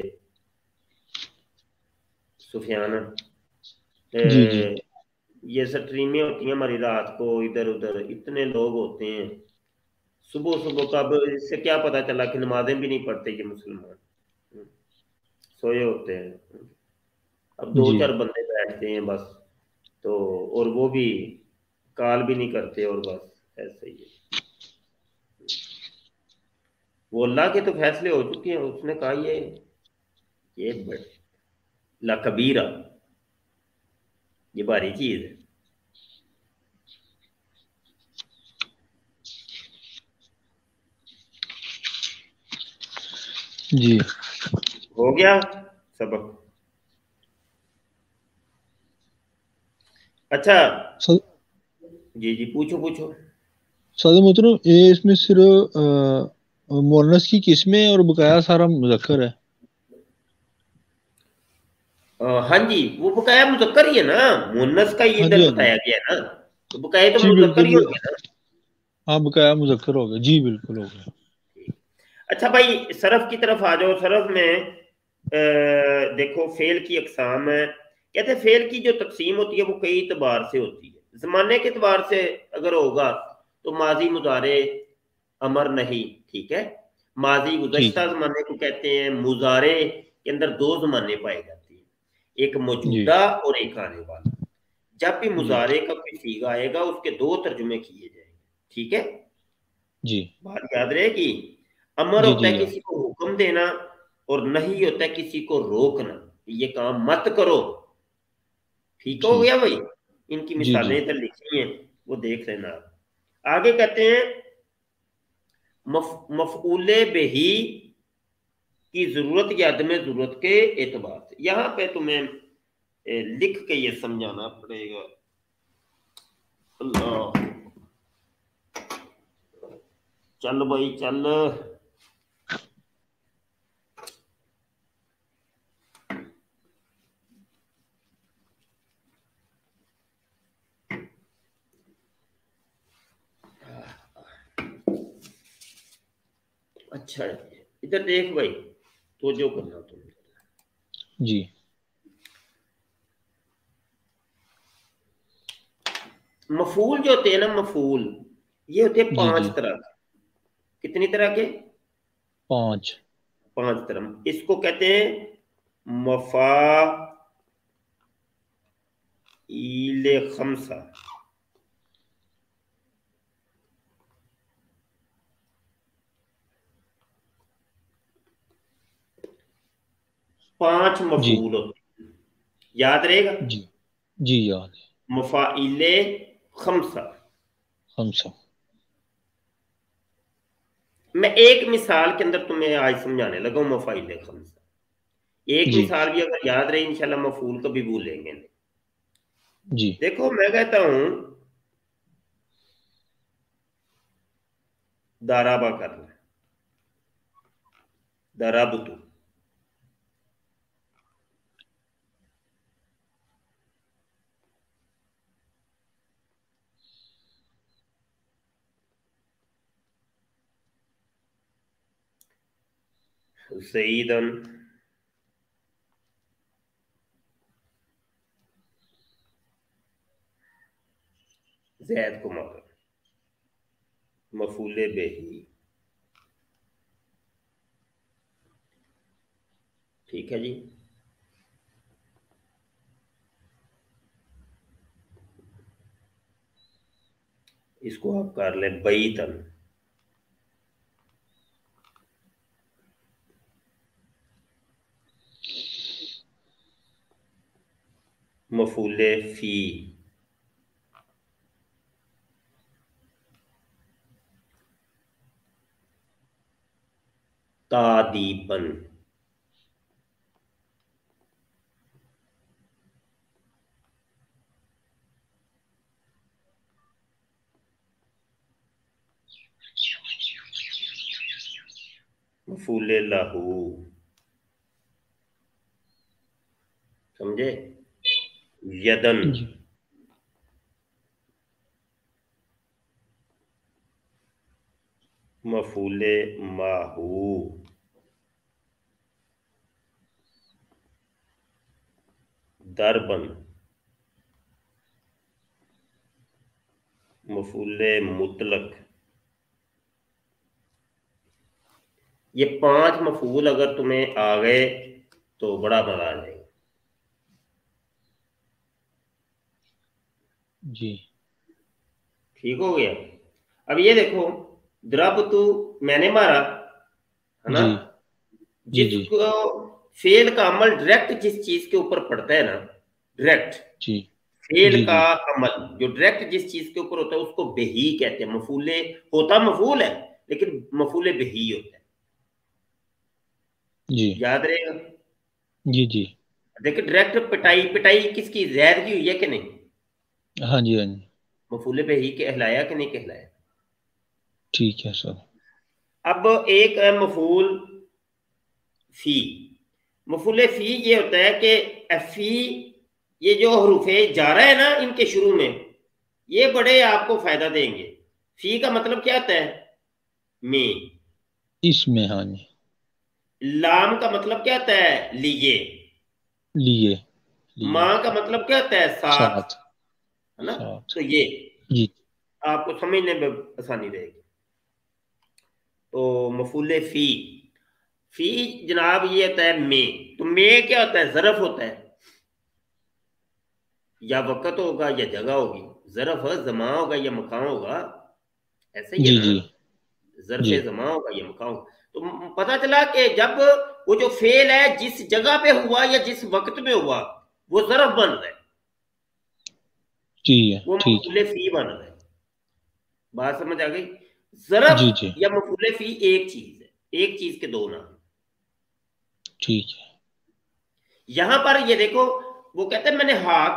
سفیان جی جی یہ سٹریمیں ہوتی ہیں ہماری رات کو، ادھر ادھر اتنے لوگ ہوتے ہیں، صبح صبح کا، اب اس سے کیا پتا چلا کہ نمازیں بھی نہیں پڑھتے یہ مسلمان، سوئے ہوتے ہیں، اب دو جی چار بندے بیٹھتے ہیں بس، تو اور وہ بھی کال بھی نہیں کرتے، اور بس ایسے ہی ہے۔ وہ اللہ کے تو فیصلے ہو چکے ہیں، اس نے کہا یہ یہ لکبیرہ، یہ بھاری چیز ہے۔ جی ہو گیا سبق؟ اچھا سعد جی جی پوچھو پوچھو۔ سعد محترم، یہ اس میں صرف مؤنث کی قسمیں اور بقایا سارا مذکر ہے؟ ہاں جی، وہ بقایا مذکر ہی ہے نا، مؤنث کا ہی ہاں ادھر جی ہاں جی بتایا گیا ہے نا، تو بقایا تو جی مذکر ہی بالکل، ہوں گے نا۔ ہاں بقایا مذکر ہو گیا، جی بالکل ہو گیا۔ اچھا بھائی صرف کی طرف آ جاؤ، صرف میں دیکھو فعل کی اقسام ہے، کہتے ہیں فعل کی جو تقسیم ہوتی ہے وہ کئی اعتبار سے ہوتی ہے۔ زمانے کے اعتبار سے اگر ہوگا تو ماضی مضارع امر نہیں، ٹھیک ہے. ماضی گزشتہ زمانے کو کہتے ہیں. مضارع کے اندر دو زمانے پائے جاتے ہیں، ایک موجودہ اور ایک آنے والا. جب بھی مضارع کا کوئی صیغہ آئے گا اس کے دو ترجمے کیے جائیں گے، ٹھیک ہے جی. بات یاد رہے گی. امر ہوتا ہے کسی کو حکم دینا اور نہیں ہوتا ہے کسی کو روکنا، یہ کام مت کرو. ٹھیک ہو گیا بھائی. ان کی مثالیں ادھر لکھی ہیں وہ دیکھ لینا. آگے کہتے ہیں مفعول بہی کی ضرورت یا عدم ضرورت کے اعتبار سے. یہاں پہ تمہیں لکھ کے یہ سمجھانا پڑے گا. اللہ چل بھائی چل. اچھا ادھر دیکھ بھائی تو جو کرنا تم جی. مفعول جو ہوتے ہیں نا، مفعول یہ ہوتے ہیں پانچ طرح کے. کتنی طرح کے؟ پانچ. پانچ طرح. اس کو کہتے ہیں مفاعیل خمسہ. پانچ مفعول ہوتے ہیں، یاد رہے گا. جی جی یاد ہے. مفاعیل خمسہ. خمسہ. میں ایک مثال کے اندر تمہیں آج سمجھانے لگا ہوں مفاعیل خمسہ. ایک جی. مثال بھی اگر یاد رہے انشاءاللہ مفعول کبھی بھولیں گے نہیں. جی. دیکھو میں کہتا ہوں دارابا کرنا، دارابتو. زیدن زید کو مارا. مفعول بہی. ٹھیک ہے جی. اس کو آپ کر لیں بیتن. مفعول فی. تادیبن. مفعول لہو. سمجھے؟ یدن. مفعول ماہو. دربن. مفعول مطلق. یہ پانچ مفعول اگر تمہیں آ گئے تو بڑا مزہ آ جائے گا. جی ٹھیک ہو گیا. اب یہ دیکھو دربتو میں نے مارا ہے نا. جس کو فعل کا عمل ڈائریکٹ جس چیز کے اوپر پڑتا ہے نا، ڈائریکٹ فعل کا عمل جو ڈائریکٹ جس چیز کے اوپر ہوتا ہے اس کو بہی کہتے ہیں. مفعول ہوتا مفعول ہے لیکن مفعول بہی ہوتا ہے. جی یاد رہے گا. جی جی. دیکھیں ڈائریکٹ پٹائی پٹائی کس کی؟ زید کی ہوئی ہے کہ نہیں؟ ہاں جی ہاں جی. مفعول بہی کہلایا کہ نہیں کہلایا؟ ٹھیک ہے سر. اب ایک ہے مفعول فی. مفعول فی یہ ہوتا ہے کہ فی یہ جو حروف جارہ ہے نا ان کے شروع میں یہ بڑے آپ کو فائدہ دیں گے. فی کا مطلب کیا ہوتا ہے؟ میں. اس میں. ہاں جی. لام کا مطلب کیا ہوتا ہے؟ لیے. لیے. ماں کا مطلب کیا ہوتا ہے؟ ساتھ. ہے نا. تو یہ جی آپ کو سمجھنے میں آسانی رہے گی. تو مفعول فی، فی جناب یہ ہوتا ہے میں، تو میں کیا ہوتا ہے؟ ظرف ہوتا ہے، یا وقت ہوگا یا جگہ ہوگی، ظرف زمان ہوگا یا مکان ہوگا، ایسے ہی ہے جی نا، جی ظرف جی زمان ہوگا یا مکان ہوگا۔ تو پتہ چلا کہ جب وہ جو فعل ہے جس جگہ پہ ہوا یا جس وقت میں ہوا وہ ظرف بن رہا ہے، جی ہے وہ ٹھیک مفعول فی بن رہا ہے۔ بات سمجھ آ گئی؟ ہے ظرف جی جی یا مفعول فی ایک چیز ہے، ایک چیز کے دو نام۔ ٹھیک ہے یہاں پر یہ دیکھو وہ کہتے ہیں میں نے ہاتھ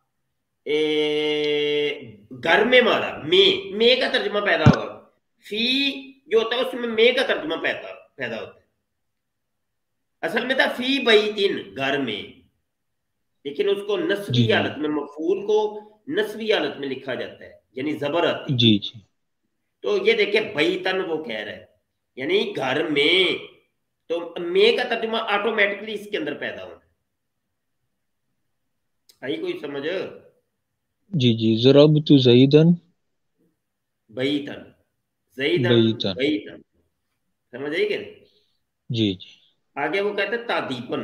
گھر میں مارا، میں میں کا ترجمہ پیدا ہوگا، فی جو ہوتا ہے اس میں میں کا ترجمہ پیدا پیدا ہوتا ہے، اصل میں تھا فی بیتن گھر میں، لیکن اس کو جی نسبی جی حالت میں، مفعول کو نسبی حالت میں لکھا جاتا ہے، یعنی زبر آتی ہے۔ جی جی تو یہ دیکھیں بیتن وہ کہہ رہا ہے یعنی گھر میں، تو میں کا ترجمہ آٹومیٹکلی اس کے اندر پیدا ہونا ہے۔ آئی کوئی سمجھ؟ جی جی ضربت زیدن بیتن، زیدن بیتن بیتن، سمجھ آئی کہ جی جی آگے وہ کہتے ہیں تادیپن۔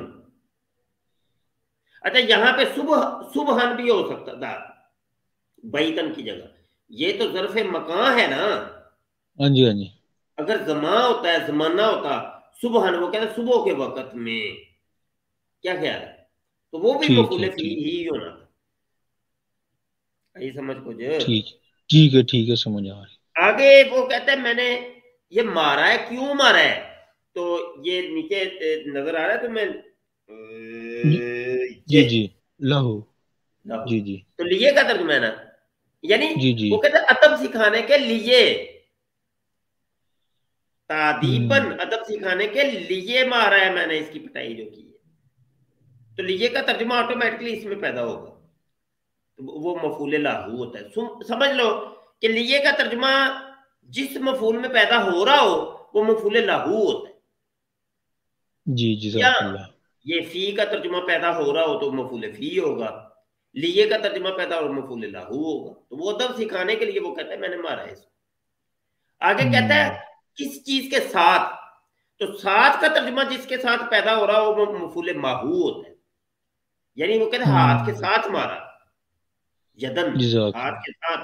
اچھا یہاں پہ صبح صبحن بھی ہو سکتا تھا بیتن کی جگہ، یہ تو ظرف مکان ہے نا، ہاں جی ہاں جی اگر زمان ہوتا ہے زمانہ ہوتا صبحن، وہ کہتے ہیں صبح کے وقت میں، کیا خیال ہے؟ تو وہ بھی ٹھیک مفعول ہے فی ٹھیک ہی ہونا تھا۔ آئی سمجھ کچھ؟ ٹھیک ٹھیک ہے ٹھیک ہے سمجھ آ رہی آگے وہ کہتے ہیں میں نے یہ مارا ہے، کیوں مارا ہے؟ تو یہ نیچے نظر آ رہا ہے تو میں جی جی یہ جی لہو جی جی تو لیے کا ترجمہ ہے نا، یعنی جی جی وہ کہتے ہیں ادب سکھانے کے لیے، ہم، تادیبن ادب سکھانے کے لیے مارا ہے میں نے اس کی پٹائی جو کی ہے، تو لیے کا ترجمہ آٹومیٹکلی اس میں پیدا ہوگا، وہ مفعول لاہو ہوتا ہے۔ سمجھ لو کہ لیے کا ترجمہ جس مفعول میں پیدا ہو رہا ہو وہ مفعول لاہو ہوتا ہے، جی یا جزاک اللہ یہ فی کا ترجمہ پیدا ہو رہا ہو تو مفعول فی ہوگا، لیے کا ترجمہ پیدا ہو مفعول لاہو ہوگا، تو وہ ادب سکھانے کے لیے وہ کہتا ہے میں نے مارا ہے اس کو۔ آگے کہتا ہے ہم، کس چیز کے ساتھ، تو ساتھ کا ترجمہ جس کے ساتھ پیدا ہو رہا ہو وہ مفعول ماہو ہوتا ہے، یعنی وہ کہتے ہیں ہاتھ کے ہم، ساتھ مارا، یدن جزاک ہاتھ اللہ کے ساتھ۔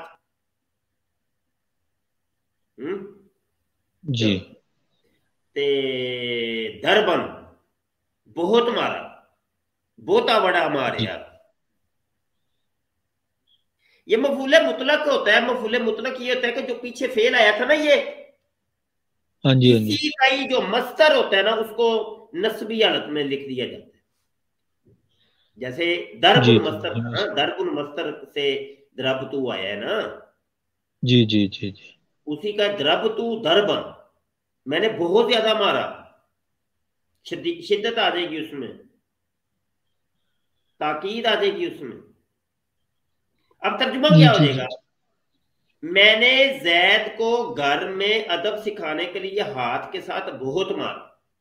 ہم؟ جی چلو تے دربن بہت مارا، بہتا بڑا جی ماریا، یہ مفعول مطلق ہوتا ہے۔ مفعول مطلق یہ ہوتا ہے کہ جو پیچھے فعل آیا تھا نا، یہ ہاں جی ہاں جی اسی کا ہی جو مصدر ہوتا ہے نا اس کو نسبی حالت میں لکھ دیا جاتا ہے، جیسے درب جی جی المستر جی تھا نا، درب المستر سے دربتو آیا ہے نا، جی جی جی جی اسی کا دربتو دربن، میں نے بہت زیادہ مارا، شدت آ جائے گی اس میں، تاکید آ جائے گی اس میں۔ اب ترجمہ جی کیا ہو جی جائے جی گا؟ میں نے زید کو گھر میں ادب سکھانے کے لیے ہاتھ کے ساتھ بہت مارا۔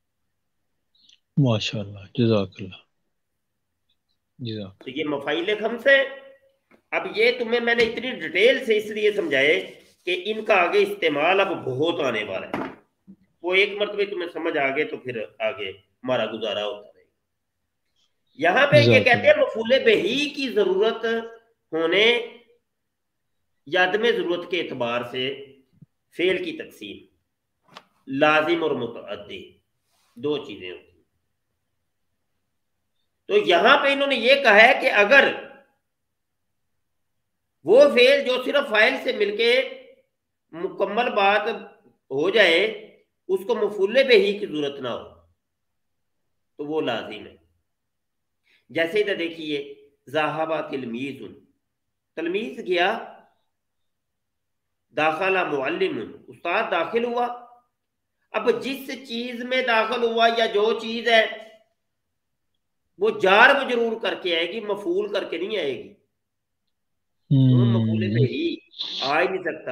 ماشاء اللہ جزاک اللہ جزاک تو یہ مفعول خمسے۔ اب یہ تمہیں میں نے اتنی ڈیٹیل سے اس لیے سمجھائے کہ ان کا آگے استعمال اب بہت آنے والا ہے، وہ ایک مرتبہ تمہیں سمجھ آ گئے تو پھر آگے ہمارا گزارا ہوتا رہے گا۔ یہاں پہ یہ جزاک کہتے ہیں اللہ مفعول بہی کی ضرورت ہونے یا عدم ضرورت کے اعتبار سے فعل کی تقسیم لازم اور متعدی دو چیزیں ہوتی ہیں۔ تو یہاں پہ انہوں نے یہ کہا ہے کہ اگر وہ فعل جو صرف فاعل سے مل کے مکمل بات ہو جائے اس کو مفعول بہی کی ضرورت نہ ہو تو وہ لازم ہے۔ جیسے ادھر دیکھیے ذہب تلمیذ، تلمیذ گیا، داخلہ معلم، استاد داخل ہوا۔ اب جس چیز میں داخل ہوا یا جو چیز ہے وہ جار مجرور کر کے آئے گی، مفعول کر کے نہیں آئے گی، مفعول ہم، بہی آ ہی نہیں سکتا۔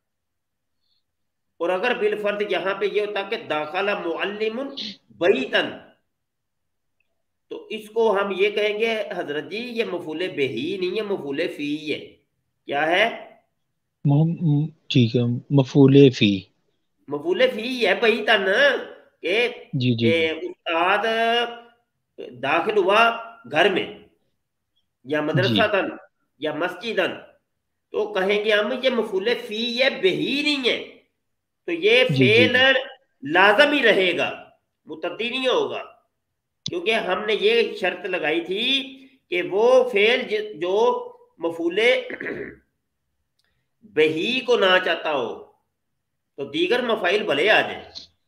اور اگر بالفرض یہاں پہ یہ ہوتا کہ داخلہ معلم بیتن، تو اس کو ہم یہ کہیں گے حضرت جی یہ مفعول بہی نہیں ہے، مفعول فی ہے۔ کیا ہے؟ م- ٹھیک ہے مفعول فی مفعول فی ہے بھائی تن کہ جی جی جی استاد داخل ہوا گھر میں یا جی مدرسہ تن یا مسجدن، تو کہیں گے ہم یہ مفعول فی ہے بہی نہیں ہے، تو یہ جی جی فعل جی لازم ہی رہے گا، متعدی نہیں ہوگا، کیونکہ ہم نے یہ شرط لگائی تھی کہ وہ فعل جو مفعول بہی کو نہ چاہتا ہو تو دیگر مفائل بھلے آ جائیں۔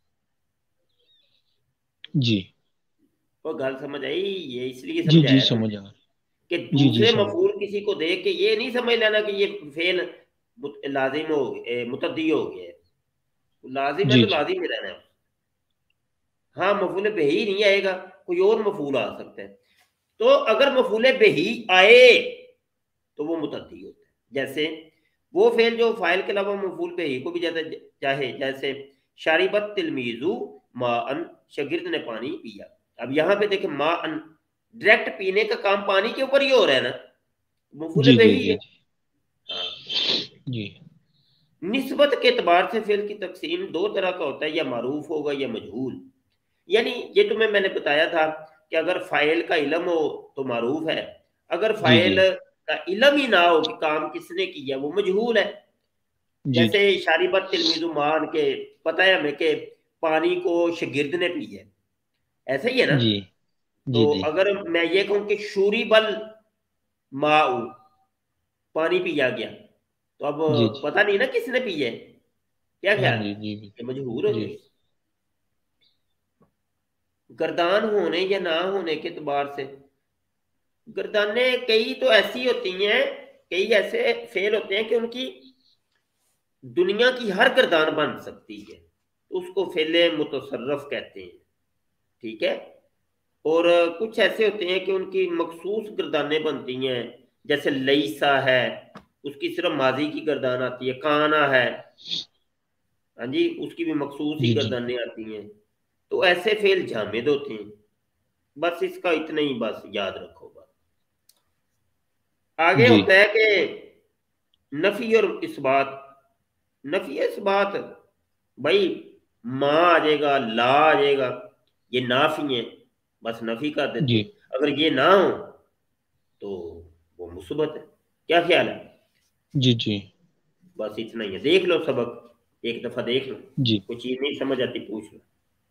جی وہ گل سمجھ آئی؟ یہ اس لیے جی جی سمجھایا تھا سمجھ آ کہ جی جی دوسرے سمجھ مفعول کسی کو دیکھ کے یہ نہیں سمجھ لینا کہ یہ فعل لازم ہو گیا، متعدی ہو گیا ہے، لازم ہے جی تو جی لازم ہی رہنا ہے۔ ہاں مفعول بہی نہیں آئے گا، کوئی اور مفعول آ سکتا ہے، تو اگر مفعول بہی آئے تو وہ متعدی ہوتا ہے، جیسے وہ فعل جو فاعل کے علاوہ مفعول بہی کو بھی جاتا چاہے، جیسے شاربت تلمیذو ماءن، شاگرد نے پانی پیا۔ اب یہاں پہ دیکھیں ماءن، ڈائریکٹ پینے کا کام پانی کے اوپر ہی ہو رہا ہے نا، مفعول جی جی بہی جی ہے۔ ہاں جی نسبت کے اعتبار سے فعل کی تقسیم دو طرح کا ہوتا ہے، یا معروف ہوگا یا مجہول، یعنی یہ تمہیں میں نے بتایا تھا کہ اگر فاعل کا علم ہو تو معروف ہے، اگر جی فاعل جی کا علم ہی نہ ہو کہ کام کس نے کیا وہ مجہول ہے۔ جی جیسے شاربت تلمیذ مان کے پتہ ہے ہمیں کہ پانی کو شاگرد نے پی ہے، ایسا ہی ہے نا۔ جی تو جی جی اگر میں یہ کہوں کہ شوری بل ماء، پانی پیا گیا، تو اب جی جی پتہ نہیں نا کس نے پی ہے، کیا ہاں خیال ہے؟ جی جی یہ مجہور ہو جی جائے۔ گردان ہونے یا نہ ہونے کے اعتبار سے، گردانیں کئی تو ایسی ہوتی ہیں، کئی ایسے فعل ہوتے ہیں کہ ان کی دنیا کی ہر گردان بن سکتی ہے، اس کو فعل متصرف کہتے ہیں، ٹھیک ہے۔ اور کچھ ایسے ہوتے ہیں کہ ان کی مخصوص گردانیں بنتی ہیں، جیسے لیسا ہے، اس کی صرف ماضی کی گردان آتی ہے، کانا ہے، ہاں جی، اس کی بھی مخصوص ہی جی جی گردانیں آتی ہیں، تو ایسے فعل جامد ہوتے ہیں۔ بس اس کا اتنا ہی بس یاد رکھو بس۔ آگے جی ہوتا ہے کہ نفی اور اثبات۔ نفی اثبات بھائی ماں آ جائے گا، لا آ جائے گا، یہ نافی ہیں، بس نفی کر دیتے جی ہیں، اگر یہ نہ ہو تو وہ مثبت ہے، کیا خیال ہے؟ جی جی بس اتنا ہی ہے، دیکھ لو سبق ایک دفعہ دیکھ لو، جی کوئی چیز نہیں سمجھ آتی پوچھ لو۔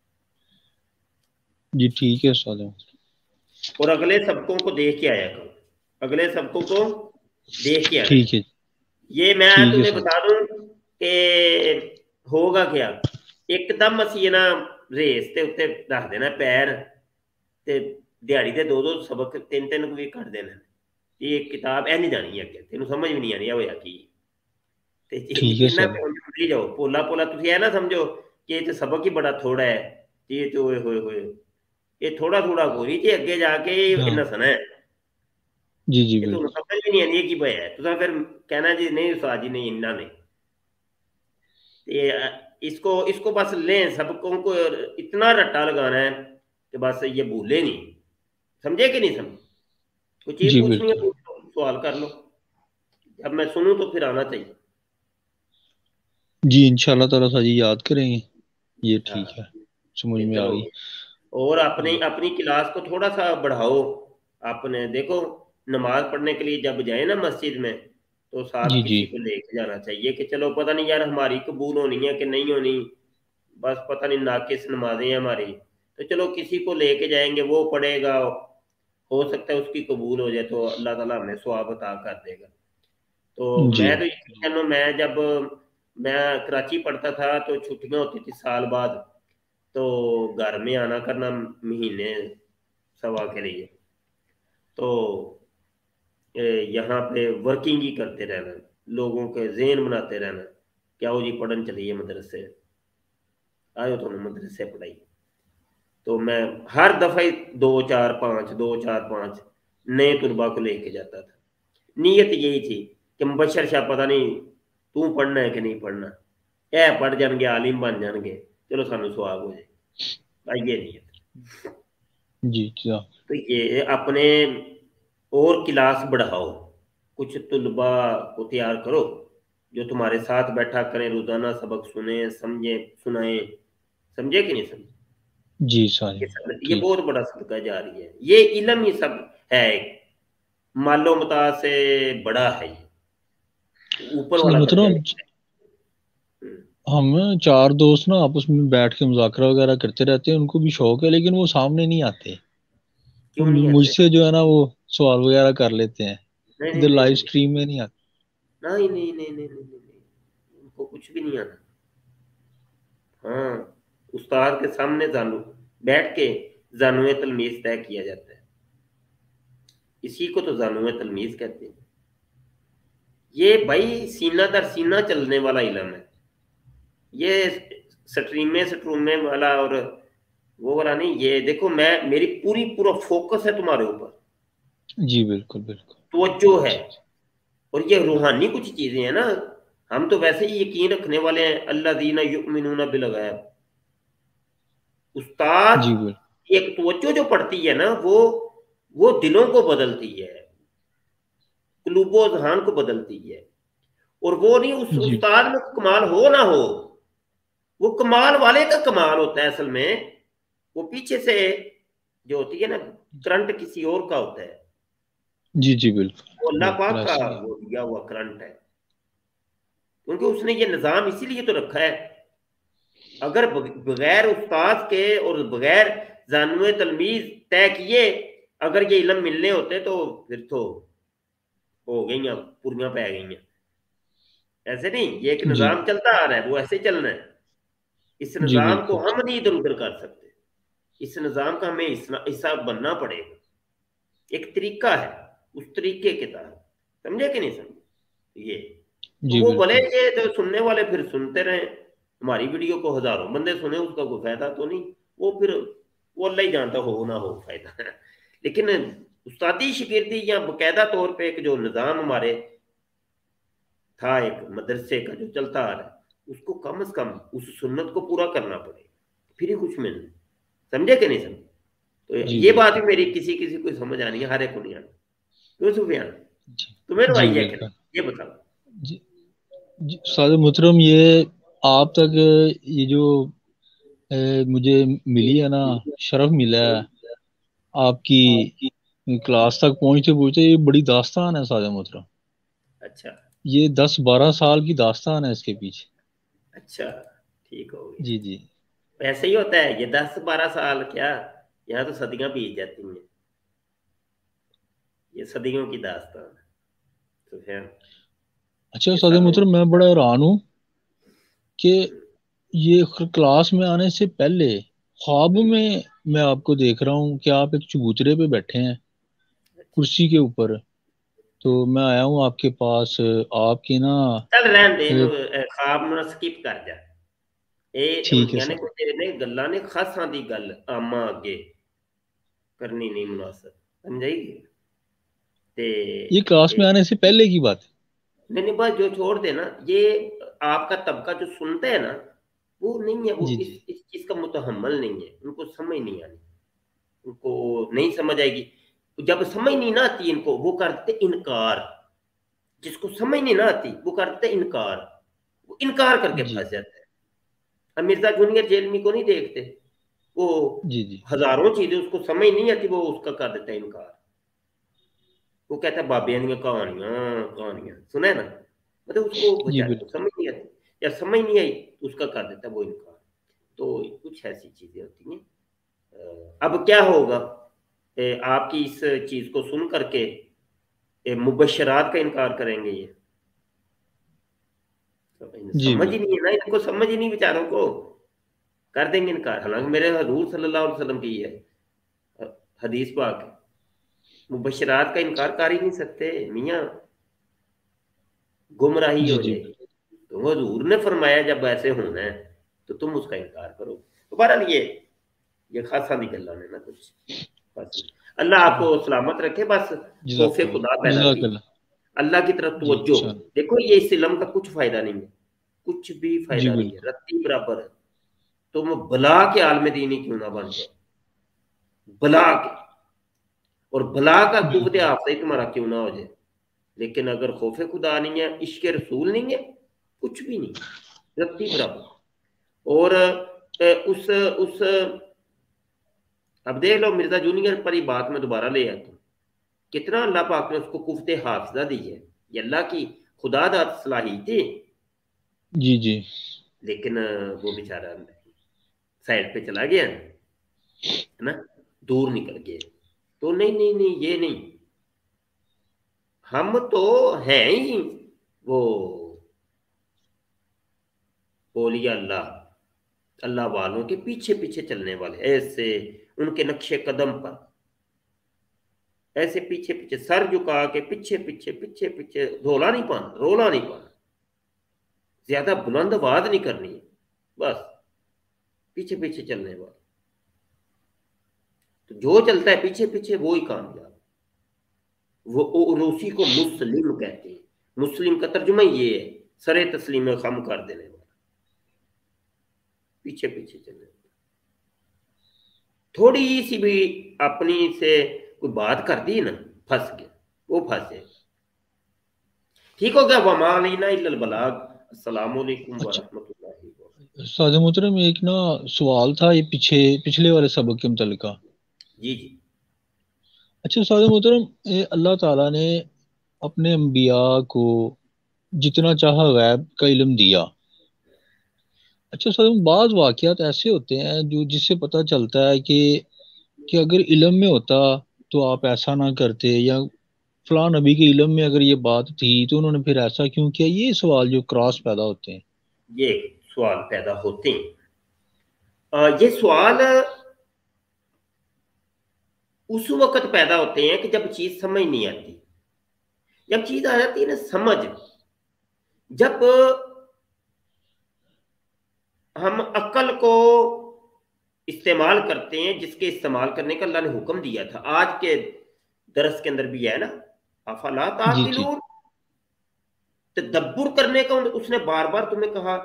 جی ٹھیک ہے استاد۔ اور اگلے سبقوں کو دیکھ کے آیا کرو، اگلے سبقوں کو دیکھ کے آنا۔ ٹھیک ہے یہ میں ٹھیک ہے تمہیں استاد۔ بتا دوں کہ ہوگا کیا، ایک دم اسی نا ریس تے اتنے رکھ دینا پیر تے دیہڑی دے دو دو سبق تین تین بھی کر دینا، یہ کتاب اے نہیں جانی اگے، تینوں سمجھ بھی نہیں آنی ہویا کی تے ٹھیک ہے جنہ استاد۔ پڑھی جاؤ پولا پولا، تسی اے نہ سمجھو کہ یہ تے سبق ہی بڑا تھوڑا ہے، یہ تو ہوئے ہوئے ہوئے یہ تھوڑا تھوڑا کوئی تے اگے جا کے ہاں نسنا ہے، جی جی یہ تو بالکل۔ سمجھ بھی نہیں آنی ہے کی پیا ہے، تو پھر کہنا جی نہیں استاد جی نہیں انہاں نہیں، یہ اس کو اس کو بس لیں سبقوں کو اتنا رٹا لگانا ہے کہ بس یہ بھولے نہیں، سمجھے کہ نہیں سمجھے؟ کوئی چیز جی پوچھنی ہے بالکل۔ پوچھ لو، سوال کر لو، جب میں سنوں تو پھر آنا چاہیے۔ جی انشاءاللہ تعالیٰ سا جی یاد کریں گے، یہ ہاں ٹھیک ہے، سمجھ میں آ چلو، گئی۔ اور اپنی جی اپنی کلاس کو تھوڑا سا بڑھاؤ، آپ نے دیکھو نماز پڑھنے کے لیے جب جائیں نا مسجد میں تو ساتھ جی جی کسی کو لے کے جانا چاہیے کہ چلو پتہ نہیں یار ہماری قبول ہونی ہے کہ نہیں ہونی، بس پتہ نہیں ناقص نمازیں ہیں ہماری، تو چلو کسی کو لے کے جائیں گے، وہ پڑھے گا، ہو سکتا ہے اس کی قبول ہو جائے تو اللہ تعالیٰ ہمیں ثواب عطا کر دے گا۔ تو جی میں تو یقین جانو، میں جب میں کراچی پڑھتا تھا تو چھٹیاں ہوتی تھی سال بعد، تو گھر میں آنا کرنا مہینے سوا کے لیے، تو یہاں پہ ورکنگ ہی کرتے رہنا، لوگوں کے ذہن بناتے رہنا، کیا ہو جی پڑھن چلیے مدرسے، آئے تو مدرسے پڑھائی، تو میں ہر دفعہ دو چار پانچ دو چار پانچ نئے طلباء کو لے کے جاتا تھا، نیت یہی تھی کہ مبشر شاہ پتہ نہیں تو پڑھنا ہے کہ نہیں پڑھنا، اے پڑھ جان گے عالم بن جان گے، چلو سانو ثواب ہو جائے، آئیے نیت۔ جی جی تو یہ اپنے اور کلاس بڑھاؤ، کچھ طلباء کو تیار کرو جو تمہارے ساتھ بیٹھا کریں روزانہ سبق سنیں سمجھیں سنائیں, سمجھے کہ نہیں سمجھے؟ جی ساری یہ بہت بڑا صدقہ جاری ہے, یہ علم ہی سب ہے, مال و متاع سے بڑا ہے یہ, اوپر والا درجہ. ہم چار دوست نا آپس میں بیٹھ کے مذاکرہ وغیرہ کرتے رہتے ہیں, ان کو بھی شوق ہے لیکن وہ سامنے نہیں آتے. کیوں نہیں مجھ آتے؟ سے جو ہے نا وہ سوال وغیرہ کر لیتے ہیں, نہیں ادھر نہیں لائیو نہیں سٹریم میں نہیں آتے. نہیں نہیں نہیں نہیں نہیں ان کو کچھ بھی نہیں آنا. ہاں, استاد کے سامنے زانو بیٹھ کے زانوے تلمیذ طے کیا جاتا ہے, اسی کو تو زانوے تلمیذ کہتے ہیں. یہ بھائی سینہ در سینہ چلنے والا علم ہے, یہ سٹریمے سٹرومے والا اور وہ والا نہیں. یہ دیکھو میں میری پوری پورا فوکس ہے تمہارے اوپر, جی بالکل بالکل توجہ ہے, اور یہ روحانی کچھ چیزیں ہیں نا. ہم تو ویسے ہی یقین رکھنے والے ہیں, اللہ دینا یؤمنون بالغیب. استاد جی بالکل ایک توجہ جو پڑتی ہے نا وہ وہ دلوں کو بدلتی ہے, قلوب و اذہان کو بدلتی ہے. اور وہ نہیں اس جی استاد میں کمال ہو نہ ہو, وہ کمال والے کا کمال ہوتا ہے اصل میں. وہ پیچھے سے جو ہوتی ہے نا کرنٹ کسی اور کا ہوتا ہے, جی جی بالکل وہ اللہ بالکل پاک کا ایسے ہی. وہ دیا ہوا کرنٹ ہے, کیونکہ اس نے یہ نظام اسی لیے تو رکھا ہے. اگر بغیر استاد کے اور بغیر زانوے تلمیذ طے کیے اگر یہ علم ملنے ہوتے تو پھر تو ہو گئی ہیں, پوریاں پہ گئی ہیں. ایسے نہیں, یہ ایک جی نظام چلتا آ رہا ہے, وہ ایسے چلنا ہے. اس جی نظام کو بالکل ہم نہیں ادھر ادھر کر سکتے, اس نظام کا ہمیں حصہ بننا پڑے گا. ایک طریقہ ہے, اس طریقے کے تحت, سمجھے کہ نہیں سمجھے؟ یہ تو جی وہ بھلے بالکل یہ جو سننے والے پھر سنتے رہیں, ہماری ویڈیو کو ہزاروں بندے سنیں, اس کا کوئی فائدہ تو نہیں. وہ پھر وہ اللہ ہی جانتا ہو نہ ہو فائدہ. لیکن استادی شاگردی یا باقاعدہ طور پہ ایک جو نظام ہمارے تھا ایک مدرسے کا جو چلتا آ رہا ہے, اس کو کم از کم اس سنت کو پورا کرنا پڑے, پھر ہی کچھ ملنا. سمجھے کہ نہیں سمجھے؟ تو جی یہ بات بالکل بھی میری کسی کسی کو سمجھ آنی ہے, ہر ایک کو نہیں آنا. کیوں سفیان جی تمہیں جی روائی ہے کہ بالکل نہیں, یہ بتاؤ. جی جی استاد محترم, یہ آپ تک یہ جو مجھے ملی ہے نا, شرف ملا ہے آپ کی کلاس تک پہنچتے پہنچتے, یہ بڑی داستان ہے استاد محترم. اچھا یہ دس بارہ سال کی داستان ہے اس کے پیچھے. اچھا ٹھیک ہو گیا. جی جی ایسے ہی ہوتا ہے, یہ دس بارہ سال کیا, یہاں تو صدیاں بیت جاتی ہیں. یہ صدیوں کی داستان ہے. سفیان اچھا استاد ایسا ہو, محترم, میں بڑا حیران ہوں کہ یہ کلاس میں آنے سے پہلے خواب میں میں آپ کو دیکھ رہا ہوں کہ آپ ایک چبوترے پہ بیٹھے ہیں کرسی کے اوپر. تو میں آیا ہوں آپ کے پاس, آپ کی نا چل رہن دے اے، خواب میں سکپ کر جا. یہ ٹھیک ہے ہوں نے سر. کچھ نے گلاں نے خاصاں دی گل آما اگے کرنی نہیں مناسب, سمجھائی گی؟ تے یہ کلاس میں آنے سے پہلے کی بات ہے. نہیں نہیں بس جو چھوڑ دے نا, یہ آپ کا طبقہ جو سنتا ہے نا وہ نہیں ہے, وہ جی اس جی اس چیز کا متحمل نہیں ہے, ان کو سمجھ نہیں آنی, ان کو نہیں سمجھ آئے گی. جب سمجھ نہیں نہ آتی ان کو, وہ کرتے انکار. جس کو سمجھ نہیں نہ آتی وہ کرتے انکار, وہ انکار کر کے جی پھنس جاتا ہے. اب مرزا جونیئر جیلمی کو نہیں دیکھتے, وہ جی جی ہزاروں چیزیں اس کو سمجھ نہیں آتی, وہ اس کا کر دیتا ہے انکار. وہ کہتا ہے بابیاں دیا کہانیاں کہانیاں سنا ہے نا, مطلب اس کو جی بچارے کو بالکل سمجھ نہیں آتی, یا سمجھ نہیں آئی تو اس کا کر دیتا ہے وہ انکار. تو کچھ ایسی چیزیں ہوتی ہیں. اب کیا ہوگا, آپ کی اس چیز کو سن کر کے مبشرات کا انکار کریں گے؟ یہ جی سمجھ ہی بالکل نہیں ہے نا, ان کو سمجھ ہی نہیں بیچاروں کو, کر دیں گے انکار. حالانکہ میرے حضور صلی اللہ علیہ وسلم کی ہے حدیث پاک, مبشرات کا انکار کر ہی نہیں سکتے میاں, گمراہی جی ہو جی جائے گی. تو حضور نے فرمایا جب ایسے ہونا ہے تو تم اس کا انکار کرو. تو بہرحال یہ یہ خاصا نہیں گلا نے نا کچھ بس. اللہ آپ کو سلامت رکھے, بس خوف جزاک اللہ خدا پیدا جزاک کی, اللہ. اللہ کی طرف جی توجہ. انشاء اللہ. دیکھو یہ اس علم کا کچھ فائدہ نہیں ہے, کچھ بھی جی فائدہ نہیں ہے, بالکل رتی برابر ہے. تم بلا کے عالم دینی کیوں نہ بن جاؤ, بلا کے, اور بلا کا قوت بالکل حافظہ ہی تمہارا کیوں نہ ہو جائے, لیکن اگر خوف خدا نہیں ہے, عشق رسول نہیں ہے, کچھ بھی نہیں، رتی برابر. اور اس اس اب دیکھ لو مرزا جونیئر پر ہی بات میں دوبارہ لے آتا ہوں، کتنا اللہ پاک نے اس کو قوت حافظہ دی ہے، یہ اللہ کی خدا داد صلاحیت تھی. جی جی. لیکن وہ بیچارہ سائڈ پہ چلا گیا ہے نا، دور نکل گئے. تو نہیں نہیں نہیں یہ نہیں، ہم تو ہیں ہی وہ اولیاء اللہ، اللہ والوں کے پیچھے پیچھے چلنے والے، ایسے ان کے نقش قدم پر ایسے پیچھے پیچھے سر جھکا کے پیچھے پیچھے پیچھے پیچھے رولا نہیں پانا، رولا نہیں پانا، زیادہ بلند آواز نہیں کرنی ہے، بس پیچھے پیچھے چلنے والے. تو جو چلتا ہے پیچھے پیچھے وہی کامیاب. وہ روسی کو مسلم کہتے ہیں، مسلم کا ترجمہ یہ ہے سر تسلیم خم کر دینے والا، پیچھے پیچھے چلنے والا. تھوڑی سی بھی اپنی سے کوئی بات کر دی نا، پھنس گیا، وہ پھنسے. ٹھیک ہو گیا. وما علینا الا البلاغ. السلام علیکم اچھا ورحمۃ اللہ وبرکاتہ. استاد محترم، ایک نا سوال تھا یہ پیچھے پچھلے والے سبق کے متعلقہ. جی جی. اچھا استاد محترم، یہ اللہ تعالیٰ نے اپنے انبیاء کو جتنا چاہا غیب کا علم دیا. اچھا استاد، بعض واقعات ایسے ہوتے ہیں جو جس سے پتہ چلتا ہے کہ کہ اگر علم میں ہوتا تو آپ ایسا نہ کرتے، یا فلاں نبی کے علم میں اگر یہ بات تھی تو انہوں نے پھر ایسا کیوں کیا. یہ سوال جو کراس پیدا ہوتے ہیں، یہ سوال پیدا ہوتے ہیں. آ, یہ سوال اس وقت پیدا ہوتے ہیں کہ جب چیز سمجھ نہیں آتی. جب چیز آ جاتی ہے نا سمجھ، جب ہم عقل کو استعمال کرتے ہیں، جس کے استعمال کرنے کا اللہ نے حکم دیا تھا، آج کے درس کے اندر بھی ہے نا، افلا جی جی تعقلون، تدبر کرنے کا اس نے بار بار تمہیں کہا.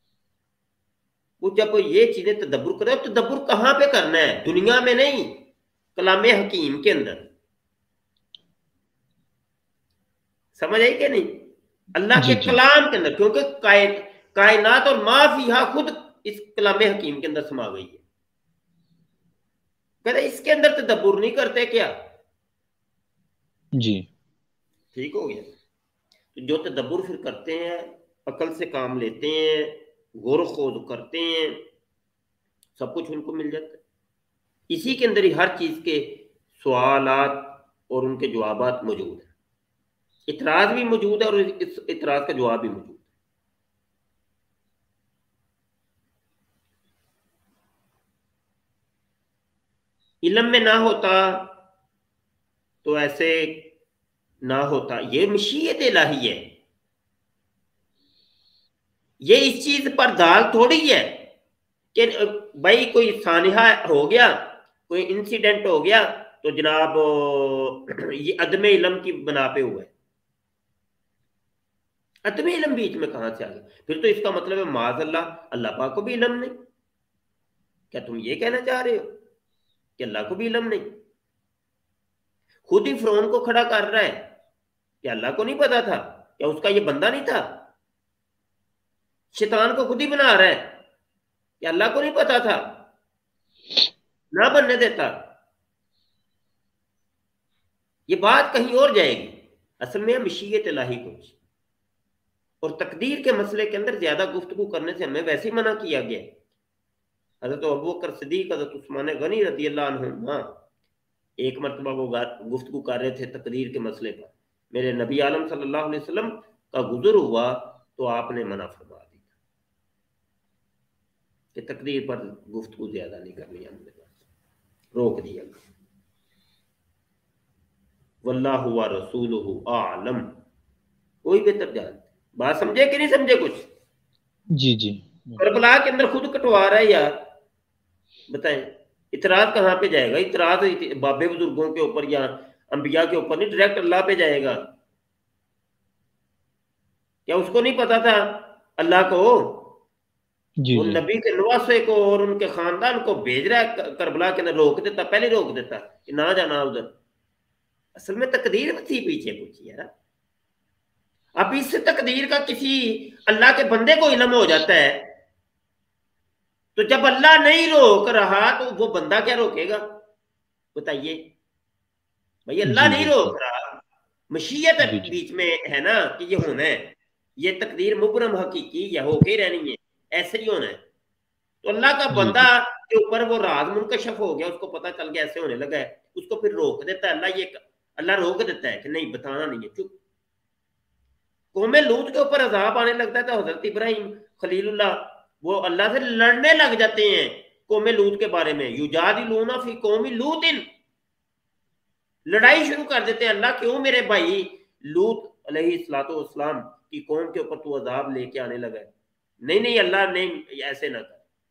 وہ جب یہ چیزیں تدبر کرے، تدبر کہاں پہ کرنا ہے؟ دنیا میں نہیں، کلام حکیم کے اندر. سمجھ آئی کہ نہیں؟ اللہ جی کے جی کلام کے اندر، کیونکہ کائنات اور ما فیہا خود اس کلام حکیم کے اندر سما گئی ہے. کہتے اس کے اندر تدبر نہیں کرتے کیا؟ جی. ٹھیک ہو گیا. جو تدبر پھر کرتے ہیں، عقل سے کام لیتے ہیں، غور و خوض کرتے ہیں، سب کچھ ان کو مل جاتا ہے. اسی کے اندر ہی ہر چیز کے سوالات اور ان کے جوابات موجود ہیں. اعتراض بھی موجود ہے اور اس اعتراض کا جواب بھی موجود ہے. علم میں نہ ہوتا تو ایسے نہ ہوتا. یہ مشیت الہی ہے. یہ اس چیز پر دال تھوڑی ہے کہ بھائی کوئی سانحہ ہو گیا، کوئی انسیڈنٹ ہو گیا تو جناب یہ عدم علم کی بنا پہ ہوا ہے. عدم علم بیچ میں کہاں سے آ گیا؟ پھر تو اس کا مطلب ہے معاذ اللہ، اللہ پاک کو بھی علم نہیں. کیا تم یہ کہنا چاہ رہے ہو کہ اللہ کو بھی علم نہیں؟ خود ہی فرعون کو کھڑا کر رہا ہے کہ اللہ کو نہیں پتا تھا، کیا اس کا یہ بندہ نہیں تھا؟ شیطان کو خود ہی بنا رہا ہے کہ اللہ کو نہیں پتا تھا، نہ بننے دیتا. یہ بات کہیں اور جائے گی. اصل میں مشیت الہی کچھ، اور تقدیر کے مسئلے کے اندر زیادہ گفتگو کرنے سے ہمیں ویسے ہی منع کیا گیا. حضرت ابوبکر صدیق، حضرت عثمان غنی رضی اللہ عنہما ایک مرتبہ وہ گفتگو کر رہے تھے تقدیر کے مسئلے پر. میرے نبی عالم صلی اللہ علیہ وسلم کا گزر ہوا تو آپ نے منع فرما دیا کہ تقدیر پر گفتگو زیادہ نہیں کرنی، ہم نے روک دیا. واللہ و رسولہ اعلم، کوئی بہتر جانتے. بات سمجھے کہ نہیں سمجھے کچھ؟ جی جی. کربلا کے اندر خود کٹوا رہا ہے یار، بتائیں اعتراض کہاں پہ جائے گا؟ اعتراض بابے بزرگوں کے اوپر یا انبیاء کے اوپر نہیں، ڈائریکٹ اللہ پہ جائے گا. کیا اس کو نہیں پتا تھا اللہ کو؟ جی وہ جی. نبی کے نواسے کو اور ان کے خاندان کو بھیج رہا ہے کربلا کے اندر. روک دیتا، پہلے روک دیتا کہ نہ جانا ادھر. اصل میں تقدیر تھی پیچھے کچھ یار. اب اس تقدیر کا کسی اللہ کے بندے کو علم ہو جاتا ہے تو جب اللہ نہیں روک رہا تو وہ بندہ کیا روکے گا؟ بتائیے بھائی، اللہ جی نہیں بالکل، روک رہا، مشیت جی جی بیچ میں ہے نا کہ یہ ہونا ہے، یہ تقدیر مبرم حقیقی یا ہو کے رہنی ہے، ایسے ہی ہونا ہے۔ تو اللہ کا جی بندہ جی کے اوپر وہ راز منکشف ہو گیا، اس کو پتہ چل گیا ایسے ہونے لگا ہے، اس کو پھر روک دیتا ہے اللہ، یہ اللہ روک دیتا ہے کہ نہیں بتانا نہیں ہے، چپ۔ قوم لوط کے اوپر عذاب آنے لگتا ہے تو حضرت ابراہیم خلیل اللہ وہ اللہ سے لڑنے لگ جاتے ہیں قوم لوط کے بارے میں، یجادلون فی قوم لوط، لڑائی شروع کر دیتے ہیں، اللہ کیوں میرے بھائی لوط علیہ الصلوۃ والسلام کی قوم کے اوپر تو عذاب لے کے آنے لگا ہے؟ نہیں نہیں اللہ نہیں، ایسے نہ کر۔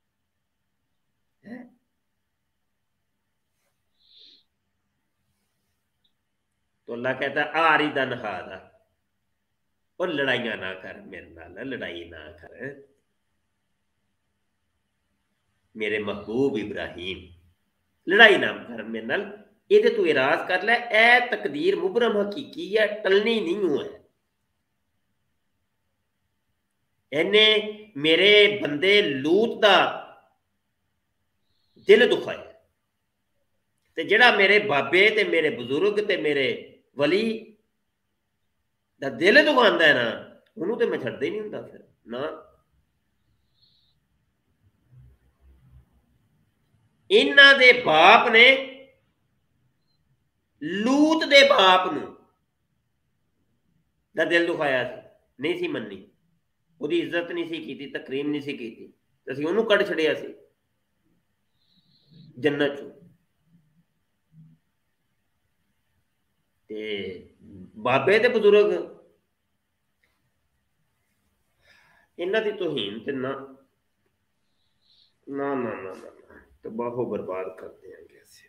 تو اللہ کہتا ہے آریدن ھذا، اور لڑائیاں نہ کر میرے نال، لڑائی نہ کر میرے محبوب ابراہیم، لڑائی نہ کر میرے نال، یہ تو اعراض کر لے، اے تقدیر مبرم حقیقی ہے، ٹلنی نہیں ہوا ہے، اینے میرے بندے لوط دا دل دکھایا تے جڑا میرے بابے تے میرے بزرگ تے میرے ولی دا دل دکھاندا ہے نا، انہوں تے میں چھڑدا ہی نہیں ہوندا پھر نا۔ انہاں دے باپ نے لوط دے باپ نو دا دل دکھایا سی، نہیں سی مننی، وہ دی عزت نہیں سی کیتی، تکریم نہیں سی کیتی، اسی انہوں کٹ چھڑیا سی جنت چوں۔ تے بابے تے بزرگ انہاں دی توہین تے نہ نہ نہ نہ نہ تباہ و برباد کر دیں گے، ایسے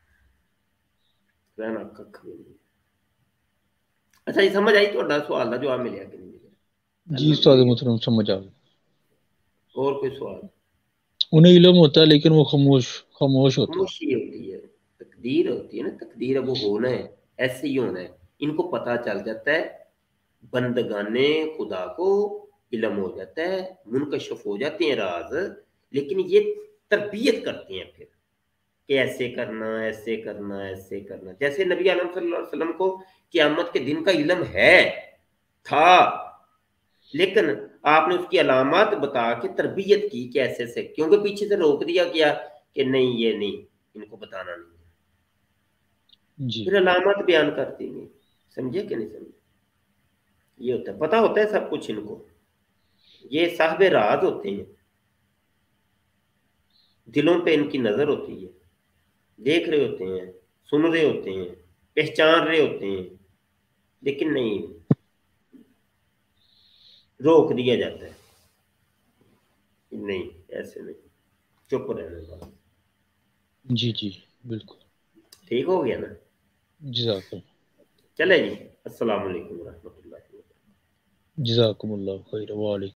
رہنا ککھ بھی نہیں۔ اچھا یہ سمجھ آئی تھوڑا سوال دا جواب ملیا کہ نہیں ملیا؟ جی استاد محترم سمجھ آ گئی۔ اور کوئی سوال؟ انہیں علم ہوتا ہے لیکن وہ خاموش خاموش ہوتے ہیں۔ خاموشی ہوتی ہے، تقدیر ہوتی ہے نا، تقدیر اب وہ ہونا ہے، ایسے ہی ہونا ہے، ان کو پتہ چل جاتا ہے، بندگانے خدا کو علم ہو جاتا ہے، منکشف ہو جاتے ہیں راز، لیکن یہ تربیت کرتے ہیں پھر کہ ایسے کرنا ایسے کرنا ایسے کرنا۔ جیسے نبی عالم صلی اللہ علیہ وسلم کو قیامت کے دن کا علم ہے تھا، لیکن آپ نے اس کی علامات بتا کے تربیت کی کہ ایسے سے، کیونکہ پیچھے سے روک دیا گیا کہ نہیں یہ نہیں، ان کو بتانا نہیں ہے، جی پھر علامات بیان کرتی نہیں، سمجھے کہ نہیں سمجھے؟ یہ ہوتا ہے، پتہ ہوتا ہے سب کچھ ان کو، یہ صاحب راز ہوتے ہیں، دلوں پہ ان کی نظر ہوتی ہے، دیکھ رہے ہوتے ہیں، سن رہے ہوتے ہیں، پہچان رہے ہوتے ہیں، لیکن نہیں، روک دیا جاتا ہے، نہیں ایسے نہیں، چپ رہنے کا۔ جی جی بالکل، ٹھیک ہو گیا نا؟ جزاک اللہ، چلے جی، السلام علیکم ورحمۃ اللہ وبرکاتہ۔ جزاکم اللہ خیر، وعلیکم